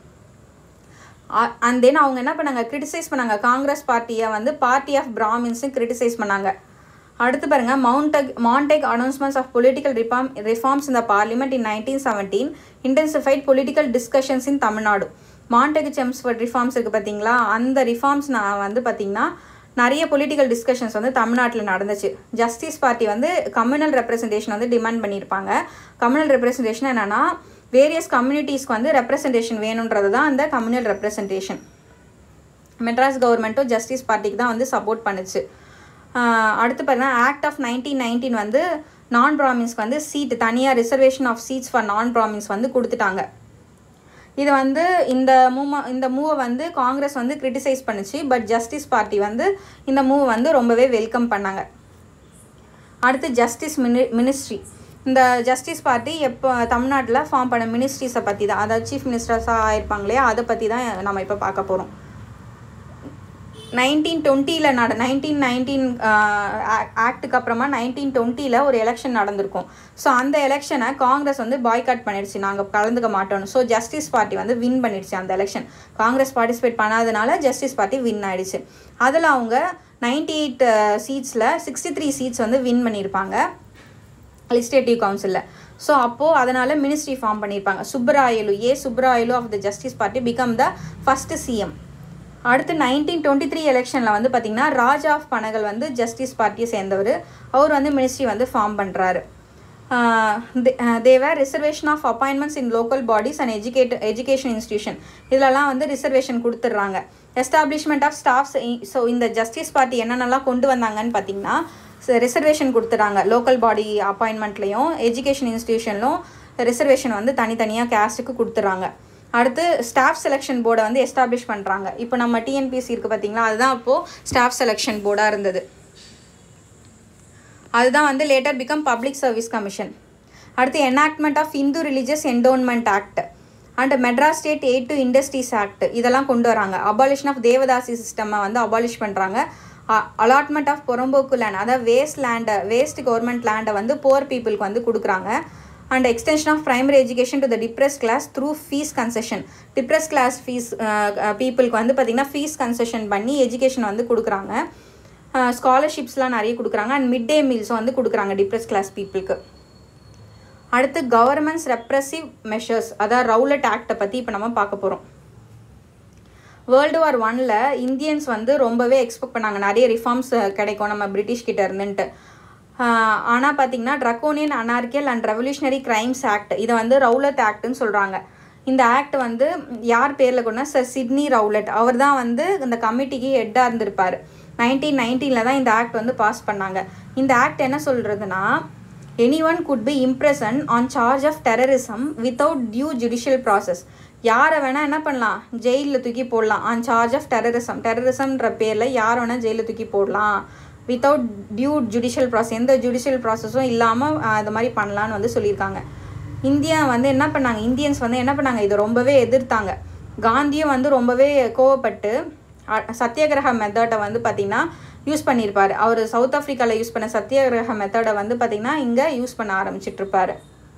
அண்ட் தென் அவங்க என்ன பண்ணாங்க, கிரிட்டிசைஸ் பண்ணாங்க காங்கிரஸ் பார்ட்டியை வந்து பார்ட்டி ஆஃப் பிராமின்ஸும் கிரிட்டிசைஸ் பண்ணாங்க. அடுத்து பாருங்கள் Montagu announcements of political reforms இந்த parliament in 1917 intensified political discussions in Tamil Nadu. Montagu Chelmsford reforms இருக்குது பார்த்தீங்களா, அந்த ரிஃபார்ம்ஸ் நான் வந்து பார்த்திங்கன்னா நிறைய பொலிட்டிக்கல் டிஸ்கஷன்ஸ் வந்து தமிழ்நாட்டில் நடந்துச்சு. ஜஸ்டிஸ் பார்ட்டி வந்து கம்யூனல் ரெப்ரசன்டேஷன் வந்து டிமாண்ட் பண்ணியிருப்பாங்க. கம்யூனல் ரெப்ரசன்டேஷன் என்னென்னா வேரியஸ் கம்யூனிட்டிஸ்க்கு வந்து ரெப்ரசன்டேஷன் வேணுன்றது தான் அந்த கம்யூனல் ரெப்ரசன்டேஷன். மெட்ராஸ் கவர்மெண்ட்டும் ஜஸ்டிஸ் பார்ட்டிக்கு தான் வந்து சப்போர்ட் பண்ணுச்சு. அடுத்து பார்த்தீங்கன்னா ஆக்ட் ஆஃப் 1919 வந்து நான் பிராமின்ஸ்க்கு வந்து சீட்டு தனியாக reservation of seats for non Brahmins வந்து கொடுத்துட்டாங்க. இது வந்து இந்த மூவை வந்து காங்கிரஸ் வந்து கிரிட்டிசைஸ் பண்ணுச்சு. பட் ஜஸ்டிஸ் பார்ட்டி வந்து இந்த மூவ் வந்து ரொம்பவே வெல்கம் பண்ணாங்க. அடுத்து ஜஸ்டிஸ் மினிஸ்ட்ரி. இந்த ஜஸ்டிஸ் பார்ட்டி எப்போ தமிழ்நாட்டில் ஃபார்ம் பண்ண மினிஸ்ட்ரிஸை பற்றி தான், அதாவது சீஃப் மினிஸ்டர்ஸாக ஆயிருப்பாங்க இல்லையா, அதை பற்றி தான் நம்ம இப்போ பார்க்க போகிறோம். 1920 1919 ஆக்டுக்கு அப்புறமா 1920 ஒரு எலெக்ஷன் நடந்திருக்கும். ஸோ அந்த எலெக்ஷனை காங்கிரஸ் வந்து பாய்காட் பண்ணிடுச்சு, நாங்கள் கலந்துக்க மாட்டோம்னு. ஸோ ஜஸ்டிஸ் பார்ட்டி வந்து வின் பண்ணிடுச்சு அந்த எலெக்ஷன். காங்கிரஸ் பார்ட்டிசிபேட் பண்ணாதனால ஜஸ்டிஸ் பார்ட்டி வின் ஆயிடுச்சு. அதில் அவங்க 98 சீட்ஸில் 63 சீட்ஸ் வந்து வின் பண்ணியிருப்பாங்க லெஜிஸ்லேட்டிவ் கவுன்சிலில். ஸோ அப்போது அதனால் மினிஸ்ட்ரி ஃபார்ம் பண்ணியிருப்பாங்க. Subbarayalu of the Justice Party become the first CM. அடுத்து 1923 எலெக்ஷனில் வந்து பார்த்திங்கன்னா ராஜா ஆஃப் பனகல் வந்து ஜஸ்டிஸ் பார்ட்டியை சேர்ந்தவர். அவர் வந்து மினிஸ்ட்ரி வந்து ஃபார்ம் பண்ணுறாரு. தேவர் reservation of appointments in local bodies and education institution, இதிலலாம் வந்து ரிசர்வேஷன் கொடுத்துட்றாங்க. Establishment of staffs. ஸோ இந்த ஜஸ்டிஸ் பார்ட்டி என்னென்னலாம் கொண்டு வந்தாங்கன்னு பார்த்திங்கன்னா ரிசர்வேஷன் கொடுத்துட்றாங்க. லோக்கல் பாடி அப்பாயின்மெண்ட்லேயும் எஜுகேஷன் இன்ஸ்டியூஷன்லும் ரிசர்வேஷன் வந்து தனித்தனியாக கேஸ்ட்டுக்கு கொடுத்துட்றாங்க. அடுத்து ஸ்டாஃப் செலெக்ஷன் போர்டை வந்து எஸ்டாப்ளிஷ் பண்ணுறாங்க. இப்போ நம்ம டிஎன்பிஎஸ்சி இருக்குது பார்த்திங்களா, அதுதான் அப்போது ஸ்டாஃப் செலெக்ஷன் போர்டாக இருந்தது. அதுதான் வந்து later become Public Service Commission. அடுத்து enactment of Hindu Religious Endowment Act and Madras State Aid to Industries Act, இதெல்லாம் கொண்டு வராங்க. அபாலிஷன் ஆஃப் தேவதாசி சிஸ்டம்மை வந்து அபாலிஷ் பண்ணுறாங்க. அலாட்மெண்ட் ஆஃப் புறம்போக்கு லேண்ட், அதாவது வேஸ்ட் கவர்மெண்ட் லேண்டை வந்து புவர் பீப்புளுக்கு வந்து கொடுக்குறாங்க. And extension of primary education to the depressed class through fees concession. Depressed class பீப்புளுக்கு வந்து பார்த்திங்கன்னா ஃபீஸ் கன்செஷன் பண்ணி எஜுகேஷன் வந்து கொடுக்குறாங்க. ஸ்காலர்ஷிப்ஸ்லாம் நிறைய கொடுக்குறாங்க. அண்ட் மிட் டே மீல்ஸும் வந்து கொடுக்குறாங்க டிப்ரெஸ்ட் கிளாஸ் பீப்புளுக்கு. அடுத்து கவர்மெண்ட்ஸ் ரெப்ரெசிவ் மெஷர்ஸ், அதாவது ரவுலட் ஆக்டை பற்றி இப்போ நம்ம பார்க்க போகிறோம். World War I இந்தியன்ஸ் வந்து ரொம்பவே எக்ஸ்பெக்ட் பண்ணாங்க, நிறைய ரிஃபார்ம்ஸ் கிடைக்கும் நம்ம பிரிட்டிஷ்கிட்ட இருந்துன்ட்டு. ஆனால் பார்த்திங்கன்னா draconian anarchical and revolutionary crimes act, இதை வந்து ரவுலட் ஆக்ட்னு சொல்கிறாங்க. இந்த ஆக்ட் வந்து யார் பேரில் கொண்டா சர் சிட்னி ரவுலட், அவர் தான் வந்து இந்த கமிட்டிக்கு ஹெட்டாக இருந்திருப்பார். 1919 தான் இந்த ஆக்ட் வந்து பாஸ் பண்ணாங்க. இந்த ஆக்ட் என்ன சொல்கிறதுனா, anyone could be imprisoned on charge of terrorism without due judicial process. யாரை வேணால் என்ன பண்ணலாம், ஜெயிலில் தூக்கி போடலாம். ஆன் சார்ஜ் ஆஃப் டெரரிசம்ன்ற பேரில் யாரை வேணால் ஜெயிலில் தூக்கி போடலாம். வித்தவுட் டியூ ஜுடிஷியல் ப்ராசஸ், எந்த ஜுடிஷியல் ப்ராசஸும் இல்லாமல் அது மாதிரி பண்ணலான்னு வந்து சொல்லியிருக்காங்க. இந்தியன்ஸ் வந்து என்ன பண்ணாங்க, இதை ரொம்பவே எதிர்த்தாங்க. காந்தியும் வந்து ரொம்பவே கோவப்பட்டு சத்தியாகிரக மெத்தடை வந்து பார்த்திங்கன்னா யூஸ் பண்ணியிருப்பார். அவர் சவுத் ஆஃப்ரிக்காவில் யூஸ் பண்ண சத்தியாகிரக மெத்தடை வந்து பார்த்திங்கன்னா இங்கே யூஸ் பண்ண ஆரம்பிச்சிட்ருப்பார்.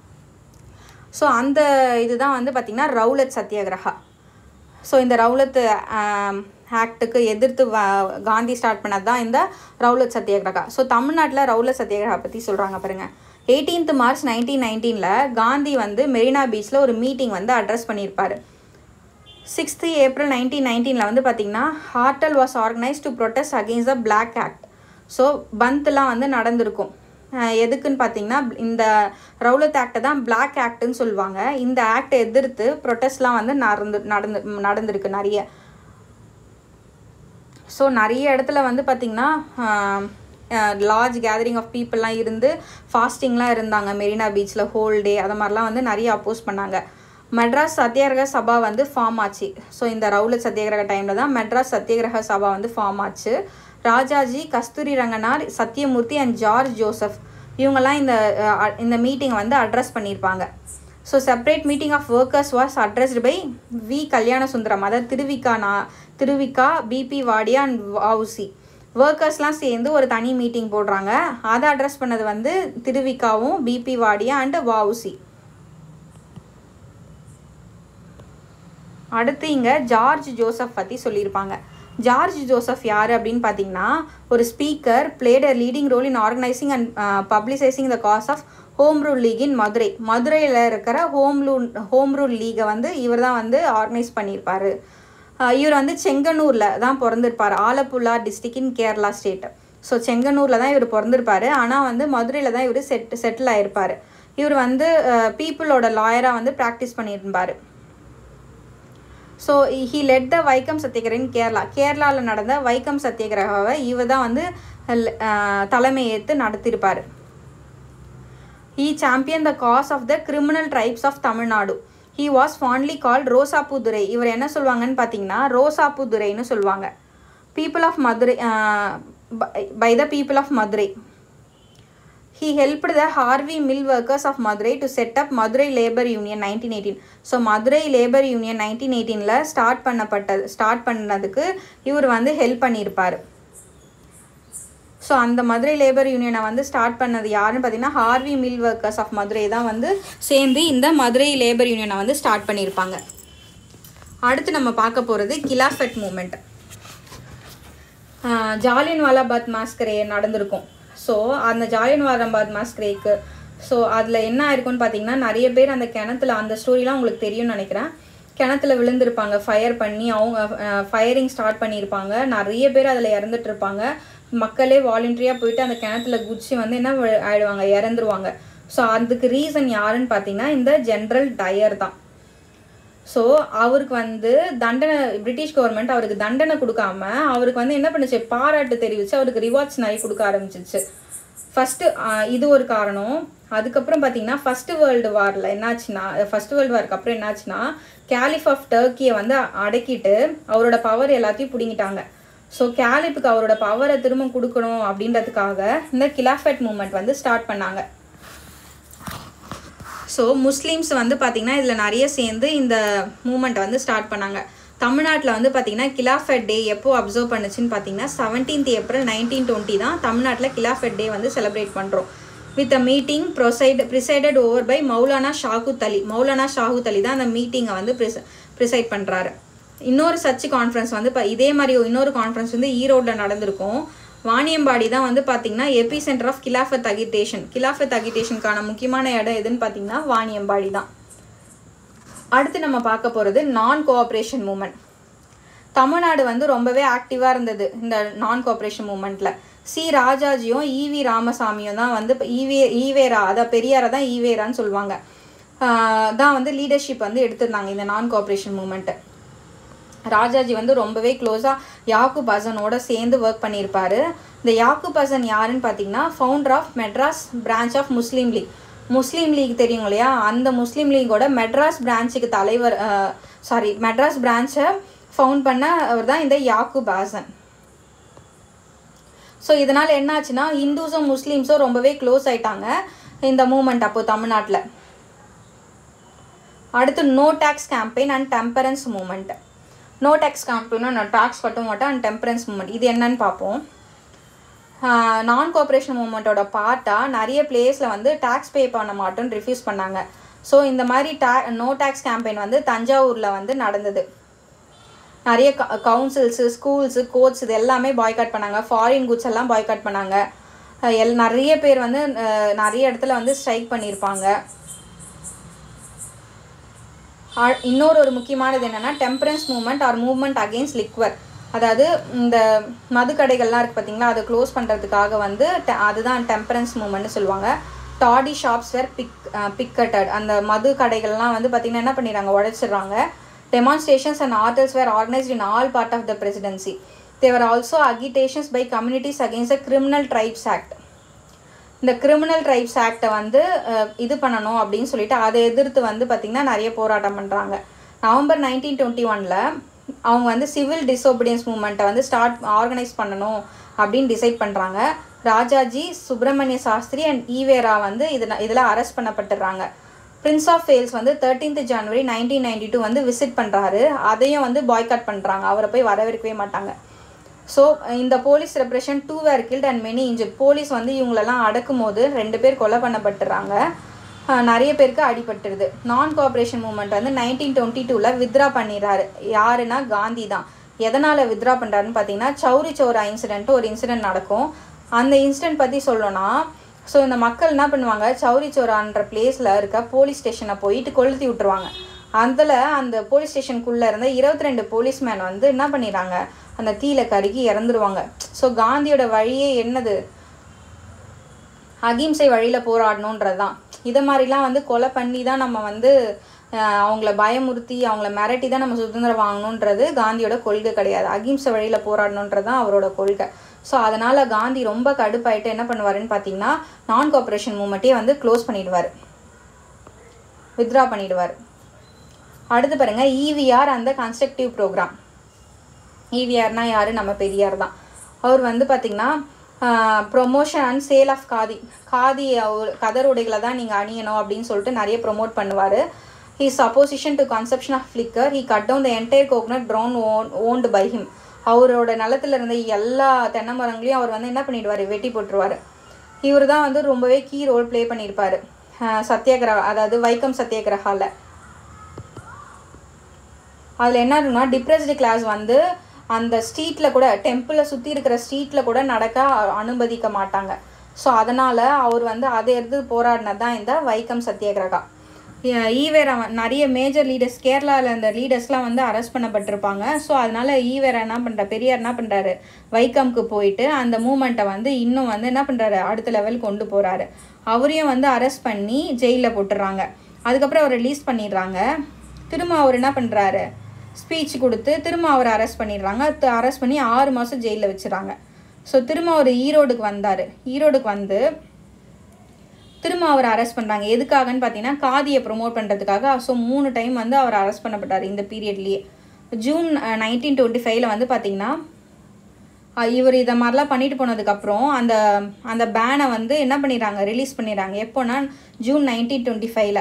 ஸோ அந்த இதுதான் வந்து பார்த்திங்கன்னா ரவுலட் சத்தியாகிரகா. ஸோ இந்த ரவுலட் ஆக்டுக்கு எதிர்த்து காந்தி ஸ்டார்ட் பண்ணது தான் இந்த ரவுலட் சத்தியாகிரகா. ஸோ தமிழ்நாட்டில் ரவுலட் சத்தியாகிரகா பற்றி சொல்கிறாங்க பாருங்கள். 18 மார்ச் 1919 காந்தி வந்து மெரினா பீச்சில் ஒரு மீட்டிங் வந்து அட்ரஸ் பண்ணியிருப்பார். 6 ஏப்ரல் 1919 வந்து பார்த்திங்கன்னா hartal was organise to protest against the Black Act. So பந்த்லாம் வந்து நடந்திருக்கும். எதுக்குன்னு பார்த்தீங்கன்னா இந்த ரவுலட் ஆக்டை தான் பிளாக் ஆக்ட்னு சொல்லுவாங்க. இந்த ஆக்டை எதிர்த்து ப்ரொட்டஸ்ட்லாம் வந்து நடந்திருக்கு நிறைய. ஸோ நிறைய இடத்துல வந்து பார்த்திங்கன்னா லார்ஜ் கேதரிங் ஆஃப் பீப்புளெலாம் இருந்து ஃபாஸ்டிங்லாம் இருந்தாங்க மெரினா பீச்சில் ஹோல் டே. அது மாதிரிலாம் வந்து நிறைய அப்போஸ் பண்ணாங்க. மெட்ராஸ் சத்தியாகிரக சபா வந்து ஃபார்ம் ஆச்சு. ஸோ இந்த ரவுலட் சத்தியாகிரக டைமில் தான் மெட்ராஸ் சத்தியாகிரக சபா வந்து ஃபார்ம் ஆச்சு. Rajaji, Kasturi Ranganar, Sathyamurthy and George Joseph இவங்கெல்லாம் இந்த மீட்டிங்கை வந்து அட்ரஸ் பண்ணியிருப்பாங்க. So separate meeting of workers was addressed by V Kalyana Sundaram, அதாவது திருவிக்கா, பிபி வாடியா அண்ட் வஉசி. ஒர்க்கர்ஸ்லாம் சேர்ந்து ஒரு தனி மீட்டிங் போடுறாங்க. அதை அட்ரஸ் பண்ணது வந்து திருவிக்காவும் பிபி வாடியா அண்ட் வஉசி. அடுத்து இங்கே ஜார்ஜ் ஜோசப் பற்றி சொல்லியிருப்பாங்க. ஜார்ஜ் ஜோசப் யார் அப்படின்னு பார்த்தீங்கன்னா ஒரு speaker, played a leading role in organising and publicising the cause of Home rule League in மதுரையில் இருக்கிற ஹோம் ரூல் லீகை வந்து இவர் தான் வந்து ஆர்கனைஸ் பண்ணியிருப்பார். இவர் வந்து செங்கனூரில் தான் பிறந்திருப்பார், Alappuzha district in Kerala state. So செங்கனூரில் தான் இவர் பிறந்திருப்பார். ஆனால் வந்து மதுரையில் தான் இவர் செட்டில் ஆகிருப்பார். இவர் வந்து பீப்புளோட லாயராக வந்து ப்ராக்டிஸ் பண்ணியிருப்பார். So he led the Vaikom Satyagraha in கேரளாவில் நடந்த வைக்கம் சத்தியாகிரகாவை இவர் தான் வந்து தலைமை ஏற்று நடத்தியிருப்பார். He championed the cause of the criminal tribes of Tamil Nadu. He was fondly called ரோசாப்பூ துரை. இவர் என்ன சொல்லுவாங்கன்னு பார்த்தீங்கன்னா ரோசாப்பூ துரைன்னு சொல்லுவாங்க. People of Madurai, by the people of Madurai. He helped the Harvey Mill workers of Madurai to set up Madurai Labor Union 1918. So Madurai labour union 1918 start பண்ணதுக்கு இவர் வந்து ஹெல்ப் பண்ணியிருப்பார். ஸோ அந்த மதுரை லேபர் யூனியனை வந்து ஸ்டார்ட் பண்ணது யாருன்னு பார்த்தீங்கன்னா Harvey mill workers of Madurai தான் வந்து சேர்ந்து இந்த மதுரை லேபர் யூனியனை வந்து ஸ்டார்ட் பண்ணியிருப்பாங்க. அடுத்து நம்ம பார்க்க போகிறது கிலாஃபட் மூமெண்ட். ஜாலியன்வாலாபாக் மாஸ்கரே நடந்திருக்கும். ஸோ அந்த ஜாலியன்வாலாபாக் மாஸ்கரேக்கு அதில் என்ன ஆயிருக்கும்னு பார்த்தீங்கன்னா நிறைய பேர் அந்த கிணத்துல அந்த ஸ்டோரிலாம் உங்களுக்கு தெரியும்னு நினைக்கிறேன். கிணத்துல விழுந்திருப்பாங்க, ஃபயர் பண்ணி அவங்க ஃபயரிங் ஸ்டார்ட் பண்ணியிருப்பாங்க. நிறைய பேர் அதில் இறந்துட்டு இருப்பாங்க. மக்களே வாலண்டரியாக போயிட்டு அந்த கிணத்துல குச்சி வந்து என்ன ஆயிடுவாங்க, இறந்துருவாங்க. ஸோ அதுக்கு ரீசன் யாருன்னு பார்த்தீங்கன்னா இந்த ஜென்ரல் டயர் தான். ஸோ அவருக்கு வந்து பிரிட்டிஷ் கவர்மெண்ட் அவருக்கு தண்டனை கொடுக்காம அவருக்கு வந்து என்ன பண்ணுச்சு, பாராட்டு தெரிவித்து அவருக்கு ரிவார்ட்ஸ் நிறைய கொடுக்க ஆரம்பிச்சிச்சு. ஃபஸ்ட்டு இது ஒரு காரணம். அதுக்கப்புறம் பார்த்தீங்கன்னா ஃபஸ்ட்டு வேர்ல்டு வாரில் என்னாச்சுன்னா, ஃபஸ்ட்டு வேர்ல்டு வாருக்கு அப்புறம் என்னாச்சுன்னா கேலிஃப் ஆஃப் டர்க்கியை வந்து அடக்கிட்டு அவரோட பவர் எல்லாத்தையும் பிடிங்கிட்டாங்க. ஸோ கேலிப்புக்கு அவரோட பவரை திரும்ப கொடுக்கணும் அப்படின்றதுக்காக இந்த கிலாஃபட் மூமெண்ட் வந்து ஸ்டார்ட் பண்ணாங்க. ஸோ முஸ்லீம்ஸ் வந்து பார்த்திங்கன்னா இதில் நிறைய சேர்ந்து இந்த மூமெண்ட்டை வந்து ஸ்டார்ட் பண்ணாங்க. தமிழ்நாட்டில் வந்து பார்த்திங்கன்னா கிலாஃபட் டே எப்போ அப்சர்வ் பண்ணுச்சுன்னு பார்த்தீங்கன்னா 17th April 1920 தான் தமிழ்நாட்டில் கிலாஃபட் டே வந்து செலிப்ரேட் பண்ணுறோம். With a meeting presided over by Maulana Shaukat Ali. Maulana Shaukat Ali தான் அந்த மீட்டிங்கை வந்து ப்ரிசைட் பண்ணுறாரு. இன்னொரு சர்ச் கான்ஃபரன்ஸ் வந்து இதே மாதிரி இன்னொரு கான்ஃபரன்ஸ் வந்து ஈரோடில் நடந்திருக்கும். வாணியம்பாடி தான் வந்து பார்த்திங்கன்னா epicentre of Khilafat agitation. Khilafat அகிடேஷனுக்கான முக்கியமான இடம் எதுன்னு பார்த்தீங்கன்னா வாணியம்பாடி தான். அடுத்து நம்ம பார்க்க போகிறது நான் கோஆப்ரேஷன் மூமெண்ட். தமிழ்நாடு வந்து ரொம்பவே ஆக்டிவாக இருந்தது இந்த நான் கோஆப்ரேஷன் மூமெண்ட்டில். சி ராஜாஜியும் ஈவி ராமசாமியும் தான் வந்து ஈவேரா, அதாவது பெரியாரை தான் ஈவேரான்னு சொல்லுவாங்க, தான் வந்து லீடர்ஷிப் வந்து எடுத்திருந்தாங்க இந்த நான் கோஆப்ரேஷன் மூமெண்ட்டு. ராஜாஜி வந்து ரொம்பவே க்ளோஸாக யாக்கூப் ஹசனோட சேர்ந்து ஒர்க் பண்ணியிருப்பார். இந்த யாக்கூப் ஹசன் யாருன்னு பார்த்தீங்கன்னா founder of Madras branch of Muslim League. Muslim League தெரியும் இல்லையா, அந்த முஸ்லீம் லீகோட மெட்ராஸ் பிரான்ச்சுக்கு தலைவர், மெட்ராஸ் பிரான்ச்சை ஃபவுண்ட் பண்ண அவர் தான் இந்த யாக்கூப் ஹசன். ஸோ இதனால் என்னாச்சுன்னா ஹிந்துஸும் முஸ்லீம்ஸும் ரொம்பவே க்ளோஸ் ஆயிட்டாங்க இந்த மூமெண்ட் அப்போது தமிழ்நாட்டில். அடுத்து no tax campaign and temperance movement. No tax கேம்பெயின்னா நான் டேக்ஸ் கட்ட மாட்டேன் அண்ட் டெம்பரன்ஸ் மூமெண்ட் இது என்னன்னு பார்ப்போம். நான் கோஆப்ரேஷன் மூமெண்ட்டோட பார்ட்டாக நிறைய பிளேஸில் வந்து டேக்ஸ் பே பண்ண மாட்டோன்னு ரிஃப்யூஸ் பண்ணாங்க. ஸோ இந்த மாதிரி நோ டேக்ஸ் கேம்பெயின் வந்து தஞ்சாவூரில் வந்து நடந்தது. நிறைய கவுன்சில்ஸு, ஸ்கூல்ஸு, கோர்ட்ஸ் இது எல்லாமே பாய்காட் பண்ணாங்க. ஃபாரின் குட்ஸ் எல்லாம் பாய்காட் பண்ணாங்க. நிறைய பேர் வந்து நிறைய இடத்துல வந்து ஸ்ட்ரைக் பண்ணியிருப்பாங்க. இன்னொரு முக்கியமானது என்னென்னா temperance movement or movement against liquor. அதாவது இந்த மதுக்கடைகள்லாம் இருக்குது பார்த்தீங்களா, அதை க்ளோஸ் பண்ணுறதுக்காக வந்து அதுதான் டெம்பரன்ஸ் மூமெண்ட்னு சொல்லுவாங்க. Toddy shops were picketed. அந்த மது கடைகள்லாம் வந்து பார்த்திங்கன்னா என்ன பண்ணிடுறாங்க, உடைச்சிடுறாங்க. Demonstrations and artels were organized in all part of the presidency. There were also agitations by communities against the Criminal Tribes Act. இந்த கிரிமினல் ட்ரைப்ஸ் ஆக்டை வந்து இது பண்ணணும் அப்படின்னு சொல்லிட்டு அதை எதிர்த்து வந்து பார்த்திங்கன்னா நிறைய போராட்டம் பண்ணுறாங்க. நவம்பர் 1921 அவங்க வந்து சிவில் டிசோபீடியன்ஸ் மூமெண்ட்டை வந்து ஆர்கனைஸ் பண்ணணும் அப்படின்னு டிசைட் பண்ணுறாங்க. ராஜாஜி, சுப்பிரமணிய சாஸ்திரி அண்ட் ஈவேரா வந்து இதில் அரெஸ்ட் பண்ணப்பட்டுடுறாங்க. பிரின்ஸ் ஆஃப் வேல்ஸ் வந்து 13th January 1992 வந்து விசிட் பண்ணுறாரு. அதையும் வந்து பாய்காட் பண்ணுறாங்க, அவரை போய் வரவேற்கவே மாட்டாங்க. ஸோ இந்த police repression 2 were killed and many injured. Police வந்து இவங்களெல்லாம் அடக்கும் போது 2 பேர் கொலை பண்ணப்பட்டுறாங்க, நிறைய பேருக்கு அடிபட்டுருது. நான் கோஆப்ரேஷன் மூமெண்ட் வந்து 1922 வித்ரா பண்ணிடுறாரு. யாருன்னா காந்தி தான். எதனால் வித்ரா பண்ணுறாருன்னு பார்த்தீங்கன்னா சௌரி சௌரா இன்சிடென்ட்டு ஒரு இன்சிடென்ட் நடக்கும். அந்த இன்சிடென்ட் பற்றி சொல்லணும்னா, ஸோ இந்த மக்கள் என்ன பண்ணுவாங்க, சௌரி சௌரான்ற பிளேஸில் இருக்க போலீஸ் ஸ்டேஷனை போயிட்டு கொளுத்தி விட்டுருவாங்க. அதில் அந்த போலீஸ் ஸ்டேஷனுக்குள்ளே இருந்த 22 போலீஸ்மேன் வந்து என்ன பண்ணிடுறாங்க, அந்த தீயில கருகி இறந்துருவாங்க. ஸோ காந்தியோட வழியே என்னது, அகிம்சை வழியில் போராடணுன்றது தான். இதை மாதிரிலாம் வந்து கொலை பண்ணி தான் நம்ம வந்து அவங்கள பயமுறுத்தி அவங்கள மிரட்டி தான் நம்ம சுதந்திரம் வாங்கணுன்றது காந்தியோட கொள்கை கிடையாது. அகிம்சை வழியில் போராடணுன்றது தான் அவரோட கொள்கை. ஸோ அதனால் காந்தி ரொம்ப கடுப்பாயிட்டு என்ன பண்ணுவாருன்னு பார்த்தீங்கன்னா நான் கோஆப்ரேஷன் மூமெண்ட்டே வந்து க்ளோஸ் பண்ணிடுவார், வித்ட்ரா பண்ணிடுவார். அடுத்து பாருங்கள் ஈவிஆர் அந்த கன்ஸ்ட்ரக்டிவ் ப்ரோக்ராம். ஈவிஆர்னால் யார்? நம்ம பெரியார் தான். அவர் வந்து பார்த்திங்கன்னா promotion and sale of khadi கதர் உடைகளை தான் நீங்கள் அணியணும் அப்படின்னு சொல்லிட்டு நிறைய ப்ரொமோட் பண்ணுவார். He's opposition to conception of liquor, he cut down the entire coconut ட்ரோன் ஓன்டு பை ஹிம். அவரோட நிலத்தில் இருந்த எல்லா தென்னை மரங்களையும் அவர் வந்து என்ன பண்ணிடுவார்? வெட்டி போட்டுருவார். இவர் தான் வந்து ரொம்பவே கீ ரோல் ப்ளே பண்ணியிருப்பார் சத்தியாகிரகா, அதாவது வைக்கம் சத்தியாகிரகாவில். அதில் என்ன இருக்குன்னா டிப்ரெஸ்டு கிளாஸ் வந்து அந்த ஸ்ட்ரீட்டில் கூட, டெம்பிளை சுற்றி இருக்கிற ஸ்ட்ரீட்டில் கூட நடக்க அனுமதிக்க மாட்டாங்க. ஸோ அதனால் அவர் வந்து அதை எடுத்து போராடினது தான் இந்த வைக்கம் சத்தியாகிரகா. ஈவேரா நிறைய மேஜர் லீடர்ஸ், கேரளாவில் இந்த லீடர்ஸ்லாம் வந்து அரெஸ்ட் பண்ணப்பட்டிருப்பாங்க. ஸோ அதனால் ஈவேரா என்ன பண்ணுறாரு, பெரியார் என்ன பண்ணுறாரு, வைக்கம்க்கு போயிட்டு அந்த மூமெண்ட்டை வந்து இன்னும் வந்து என்ன பண்ணுறாரு, அடுத்த லெவல் கொண்டு போகிறாரு. அவரையும் வந்து அரெஸ்ட் பண்ணி ஜெயிலில் போட்டுடுறாங்க. அதுக்கப்புறம் அவர் ரிலீஸ் பண்ணிடுறாங்க. திரும்ப அவர் என்ன பண்ணுறாரு, ஸ்பீச் கொடுத்து திரும்ப அவரை அரெஸ்ட் பண்ணிடுறாங்க. அரெஸ்ட் பண்ணி 6 மாதம் ஜெயிலில் வச்சுறாங்க. ஸோ திரும்ப அவர் ஈரோடுக்கு வந்தார். ஈரோடுக்கு வந்து திரும்ப அவர் அரெஸ்ட் பண்ணுறாங்க. எதுக்காகன்னு பார்த்தீங்கன்னா காதியை ப்ரொமோட் பண்ணுறதுக்காக. ஸோ 3 டைம் வந்து அவர் அரெஸ்ட் பண்ணப்பட்டார் இந்த பீரியட்லேயே. ஜூன் 1925 வந்து பார்த்திங்கன்னா இவர் இதை மாதிரிலாம் பண்ணிட்டு போனதுக்கப்புறம் அந்த பேனை வந்து என்ன பண்ணிடுறாங்க, ரிலீஸ் பண்ணிடுறாங்க. எப்போனா June 1925.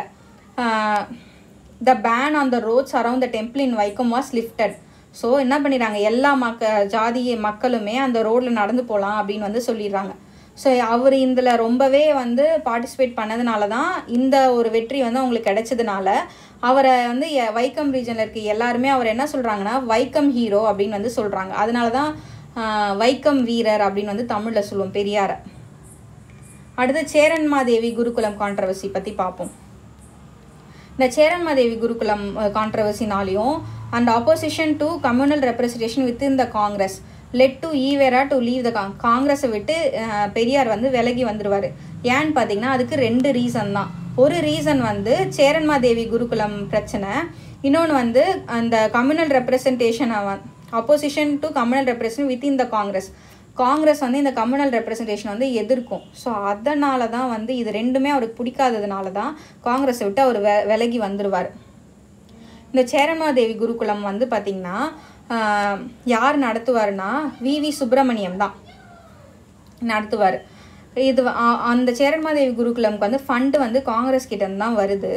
The ban on the roads around the temple in Vaikom was lifted. So என்ன பண்ணிடுறாங்க, எல்லா ஜாதி மக்களுமே அந்த ரோடில் நடந்து போகலாம் அப்படின்னு வந்து சொல்லிடுறாங்க. ஸோ அவர் இதில் ரொம்பவே வந்து பார்ட்டிசிபேட் பண்ணதுனால தான் இந்த ஒரு வெற்றி வந்து அவங்களுக்கு கிடைச்சதுனால அவரை வந்து வைக்கம் ரீஜனில் இருக்க எல்லாருமே அவர் என்ன சொல்கிறாங்கன்னா வைக்கம் ஹீரோ அப்படின்னு வந்து சொல்கிறாங்க. அதனால தான் வைக்கம் வீரர் அப்படின்னு வந்து தமிழில் சொல்லுவோம் பெரியாரை. அடுத்து சேரன்மாதேவி குருகுலம் கான்ட்ரவர்சி பற்றி பார்ப்போம். இந்த சேரன்மாதேவி குருகுலம் கான்ட்ரவர்சினாலையும் and opposition to communal representation within the Congress led to EVR to leave the காங்கிரஸை விட்டு பெரியார் வந்து விலகி வந்துடுவார். ஏன்னு பார்த்தீங்கன்னா அதுக்கு 2 ரீசன் தான். ஒரு ரீசன் வந்து சேரன்மாதேவி குருகுலம் பிரச்சனை, இன்னொன்று வந்து அந்த கம்யூனல் ரெப்ரசன்டேஷனை opposition to communal representation within the Congress வந்து இந்த கம்யூனல் ரெப்ரசன்டேஷன் வந்து எதிர்க்கும். ஸோ அதனால தான் வந்து இது 2மே அவருக்கு பிடிக்காததுனால தான் காங்கிரஸை விட்டு அவர் விலகி வந்துடுவார். இந்த சேரன்மாதேவி குருகுலம் வந்து பார்த்திங்கன்னா யார் நடத்துவார்னா வி சுப்பிரமணியம் தான் நடத்துவார். இது அந்த சேரன்மாதேவி குருகுலம்க்கு வந்து ஃபண்டு வந்து காங்கிரஸ் கிட்டேருந்து தான் வருது.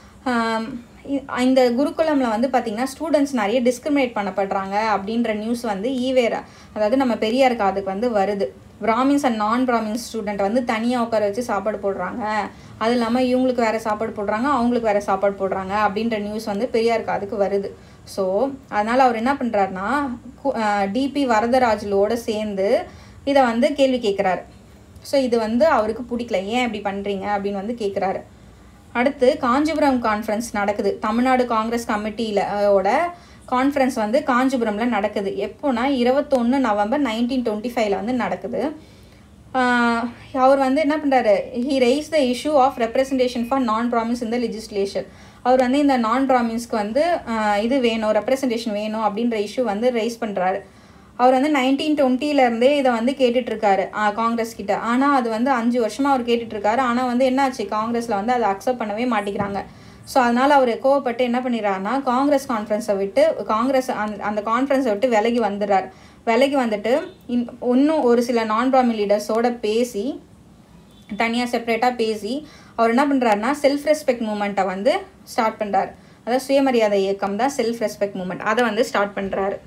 இந்த குருகுலமில் வந்து பார்த்திங்கன்னா ஸ்டூடெண்ட்ஸ் நிறைய டிஸ்கிரிமினேட் பண்ணப்படுறாங்க அப்படின்ற நியூஸ் வந்து ஈவேரா, அதாவது நம்ம பெரியாருக்கு அதுக்கு வந்து வருது. Brahmins and non Brahmins student வந்து தனியாக உட்கார வச்சு சாப்பாடு போடுறாங்க, அது இல்லாமல் இவங்களுக்கு வேறு சாப்பாடு போடுறாங்க, அவங்களுக்கு வேறு சாப்பாடு போடுறாங்க அப்படின்ற நியூஸ் வந்து பெரியாருக்கு அதுக்கு வருது. ஸோ அதனால் அவர் என்ன பண்ணுறாருனா டிபி வரதராஜலோடு சேர்ந்து இதை வந்து கேள்வி கேட்குறாரு. ஸோ இது வந்து அவருக்கு பிடிக்கல, ஏன் இப்படி பண்ணுறீங்க அப்படின்னு வந்து கேட்குறாரு. அடுத்து காஞ்சிபுரம் கான்ஃபரன்ஸ் நடக்குது. தமிழ்நாடு காங்கிரஸ் கமிட்டியிலோட கான்ஃபரன்ஸ் வந்து காஞ்சிபுரமில் நடக்குது. எப்போனா 21 நவம்பர் 1925 வந்து நடக்குது. அவர் வந்து என்ன பண்ணுறாரு, he raise the issue of representation for non Brahmins இந்த லெஜிஸ்லேஷன். அவர் வந்து இந்த நான் பிராமின்ஸ்க்கு வந்து இது வேணும், ரெப்ரசன்டேஷன் வேணும் அப்படின்ற இஷ்யூ வந்து ரைஸ் பண்ணுறாரு. அவர் வந்து 1920 இதை வந்து கேட்டுட்ருக்காரு காங்கிரஸ் கிட்ட. ஆனால் அது வந்து 5 வருஷமாக அவர் கேட்டுட்ருக்காரு. ஆனால் வந்து என்னாச்சு, காங்கிரஸில் வந்து அதை அக்செப்ட் பண்ணவே மாட்டேங்கிறாங்க. ஸோ அதனால் அவர் கோவப்பட்டு என்ன பண்ணிடுறாருனா காங்கிரஸ் கான்ஃபரன்ஸை விட்டு அந்த கான்ஃபரன்ஸை விட்டு விலகி வந்துடுறார். விலகி வந்துட்டு இன்னும் ஒரு சில நான் பிராமின் லீடர்ஸோடு பேசி, தனியாக செப்பரேட்டாக பேசி அவர் என்ன பண்ணுறாருனா செல்ஃப் ரெஸ்பெக்ட் மூமெண்ட்டை வந்து ஸ்டார்ட் பண்ணுறாரு. அதாவது சுயமரியாதை இயக்கம் தான் செல்ஃப் ரெஸ்பெக்ட் மூமெண்ட், அதை வந்து ஸ்டார்ட் பண்ணுறாரு.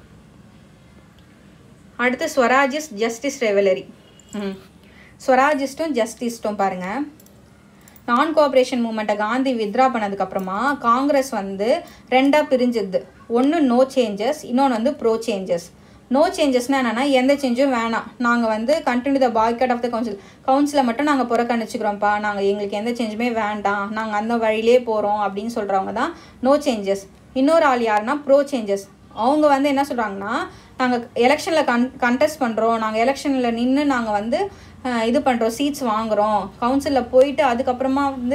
அடுத்து ஸ்வராஜிஸ்ட் ஜஸ்டிஸ் ரெவலரி. ஸ்வராஜிஸ்ட்டும் ஜஸ்டிஸ்ட்டும் பாருங்கள், நான் கோஆப்ரேஷன் மூமெண்ட்டை காந்தி வித்ரா பண்ணதுக்கப்புறமா காங்கிரஸ் வந்து 2ஆக பிரிஞ்சுது. ஒன்று நோ சேஞ்சஸ், இன்னொன்று வந்து ப்ரோ சேஞ்சஸ். நோ சேஞ்சஸ்னால் என்னென்னா எந்த சேஞ்சும் வேணாம், நாங்கள் வந்து continue the boycott of the கவுன்சிலை மட்டும் நாங்கள் புறக்கணிச்சுக்கிறோம்ப்பா, எங்களுக்கு எந்த சேஞ்சுமே வேண்டாம், நாங்கள் அந்த வழியிலே போகிறோம் அப்படின்னு சொல்கிறவங்க தான் நோ சேஞ்சஸ். இன்னொரு ஆள் யாருன்னா ப்ரோ சேஞ்சஸ். அவங்க வந்து என்ன சொல்கிறாங்கன்னா நாங்கள் எலெக்ஷனில் கண்டெஸ்ட் பண்ணுறோம், நாங்கள் எலெக்ஷனில் நின்று நாங்கள் வந்து இது பண்ணுறோம், சீட்ஸ் வாங்குகிறோம், கவுன்சிலில் போயிட்டு அதுக்கப்புறமா வந்து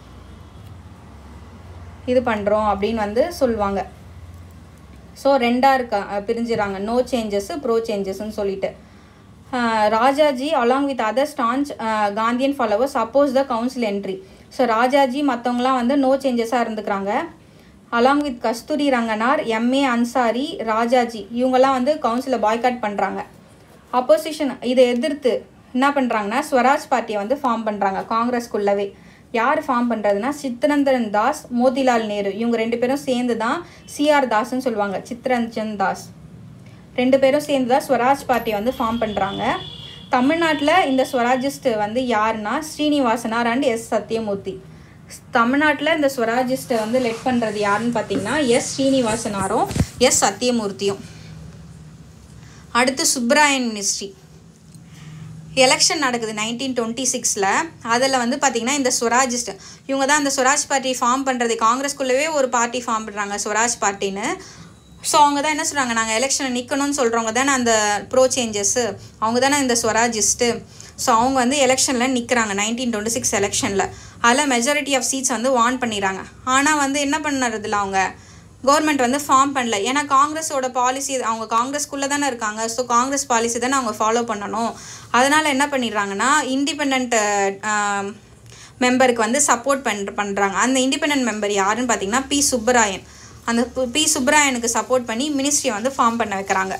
இது பண்ணுறோம் அப்படின்னு வந்து சொல்லுவாங்க. ஸோ 2ஆக பிரிஞ்சுறாங்க, நோ சேஞ்சஸ்ஸு ப்ரோ சேஞ்சஸ்ன்னு சொல்லிட்டு. Rajaji along with other staunch Gandhian followers oppose the council entry. So Rajaji மற்றவங்களாம் வந்து நோ சேஞ்சஸாக இருந்துக்கிறாங்க. Along with Kasturi Ranganar, M A Ansari, Rajaji இவங்கெல்லாம் வந்து கவுன்சிலை பாய்காட் பண்ணுறாங்க. அப்போசிஷன் இதை எதிர்த்து என்ன பண்ணுறாங்கன்னா ஸ்வராஜ் பார்ட்டியை வந்து ஃபார்ம் பண்ணுறாங்க காங்கிரஸ்குள்ளவே. யார் ஃபார்ம் பண்ணுறதுனா சித்ரஞ்சன் தாஸ், மோதிலால் நேரு இவங்க 2 பேரும் சேர்ந்து தான் சிஆர் தாஸ்ன்னு சொல்லுவாங்க. சித்ரஞ்சன் தாஸ் 2 பேரும் சேர்ந்து தான் ஸ்வராஜ் பார்ட்டியை வந்து ஃபார்ம் பண்ணுறாங்க. தமிழ்நாட்டில் இந்த ஸ்வராஜிஸ்ட் வந்து யாருன்னா ஸ்ரீனிவாசனார் அண்ட் எஸ் சத்யமூர்த்தி. தமிழ்நாட்டில் இந்த ஸ்வராஜிஸ்ட்டை வந்து லெட் பண்ணுறது யாருன்னு பார்த்தீங்கன்னா எஸ் ஸ்ரீனிவாசனாரும் எஸ் சத்யமூர்த்தியும். அடுத்து சுப்ராயன் மினிஸ்ட்ரி எலெக்ஷன் நடக்குது 1926. அதில் வந்து பார்த்திங்கன்னா இந்த ஸ்வராஜிஸ்ட் இவங்க தான் அந்த ஸ்வராஜ் பார்ட்டி ஃபார்ம் பண்ணுறது. காங்கிரஸ்குள்ளவே ஒரு பார்ட்டி ஃபார்ம் பண்ணுறாங்க ஸ்வராஜ் பார்ட்டின்னு. ஸோ அவங்க தான் என்ன சொல்கிறாங்க, நாங்கள் எலெக்ஷனை நிற்கணும்னு சொல்கிறவங்க தானே அந்த ப்ரோ சேஞ்சஸ்ஸு, அவங்க தானே இந்த ஸ்வராஜிஸ்ட்டு. ஸோ அவங்க வந்து எலெக்ஷனில் நிற்கிறாங்க 1926 எலெக்ஷனில். அதில் மெஜாரிட்டி ஆஃப் சீட்ஸ் வந்து வான் பண்ணிடுறாங்க. ஆனால் வந்து என்ன பண்ணுறதில்ல, அவங்க கவர்மெண்ட் வந்து ஃபார்ம் பண்ணல. ஏன்னா காங்கிரஸோட பாலிசி, அவங்க காங்கிரஸ்குள்ளே தானே இருக்காங்க. ஸோ காங்கிரஸ் பாலிசி தானே அவங்க ஃபாலோ பண்ணணும். அதனால் என்ன பண்ணிடுறாங்கன்னா இண்டிபெண்ட் மெம்பருக்கு வந்து சப்போர்ட் பண்ணுறாங்க. அந்த இண்டிபெண்ட் மெம்பர் யாருன்னு பார்த்தீங்கன்னா பி சுப்பராயன். அந்த பி சுப்பராயனுக்கு சப்போர்ட் பண்ணி மினிஸ்ட்ரியை வந்து ஃபார்ம் பண்ண வைக்கிறாங்க.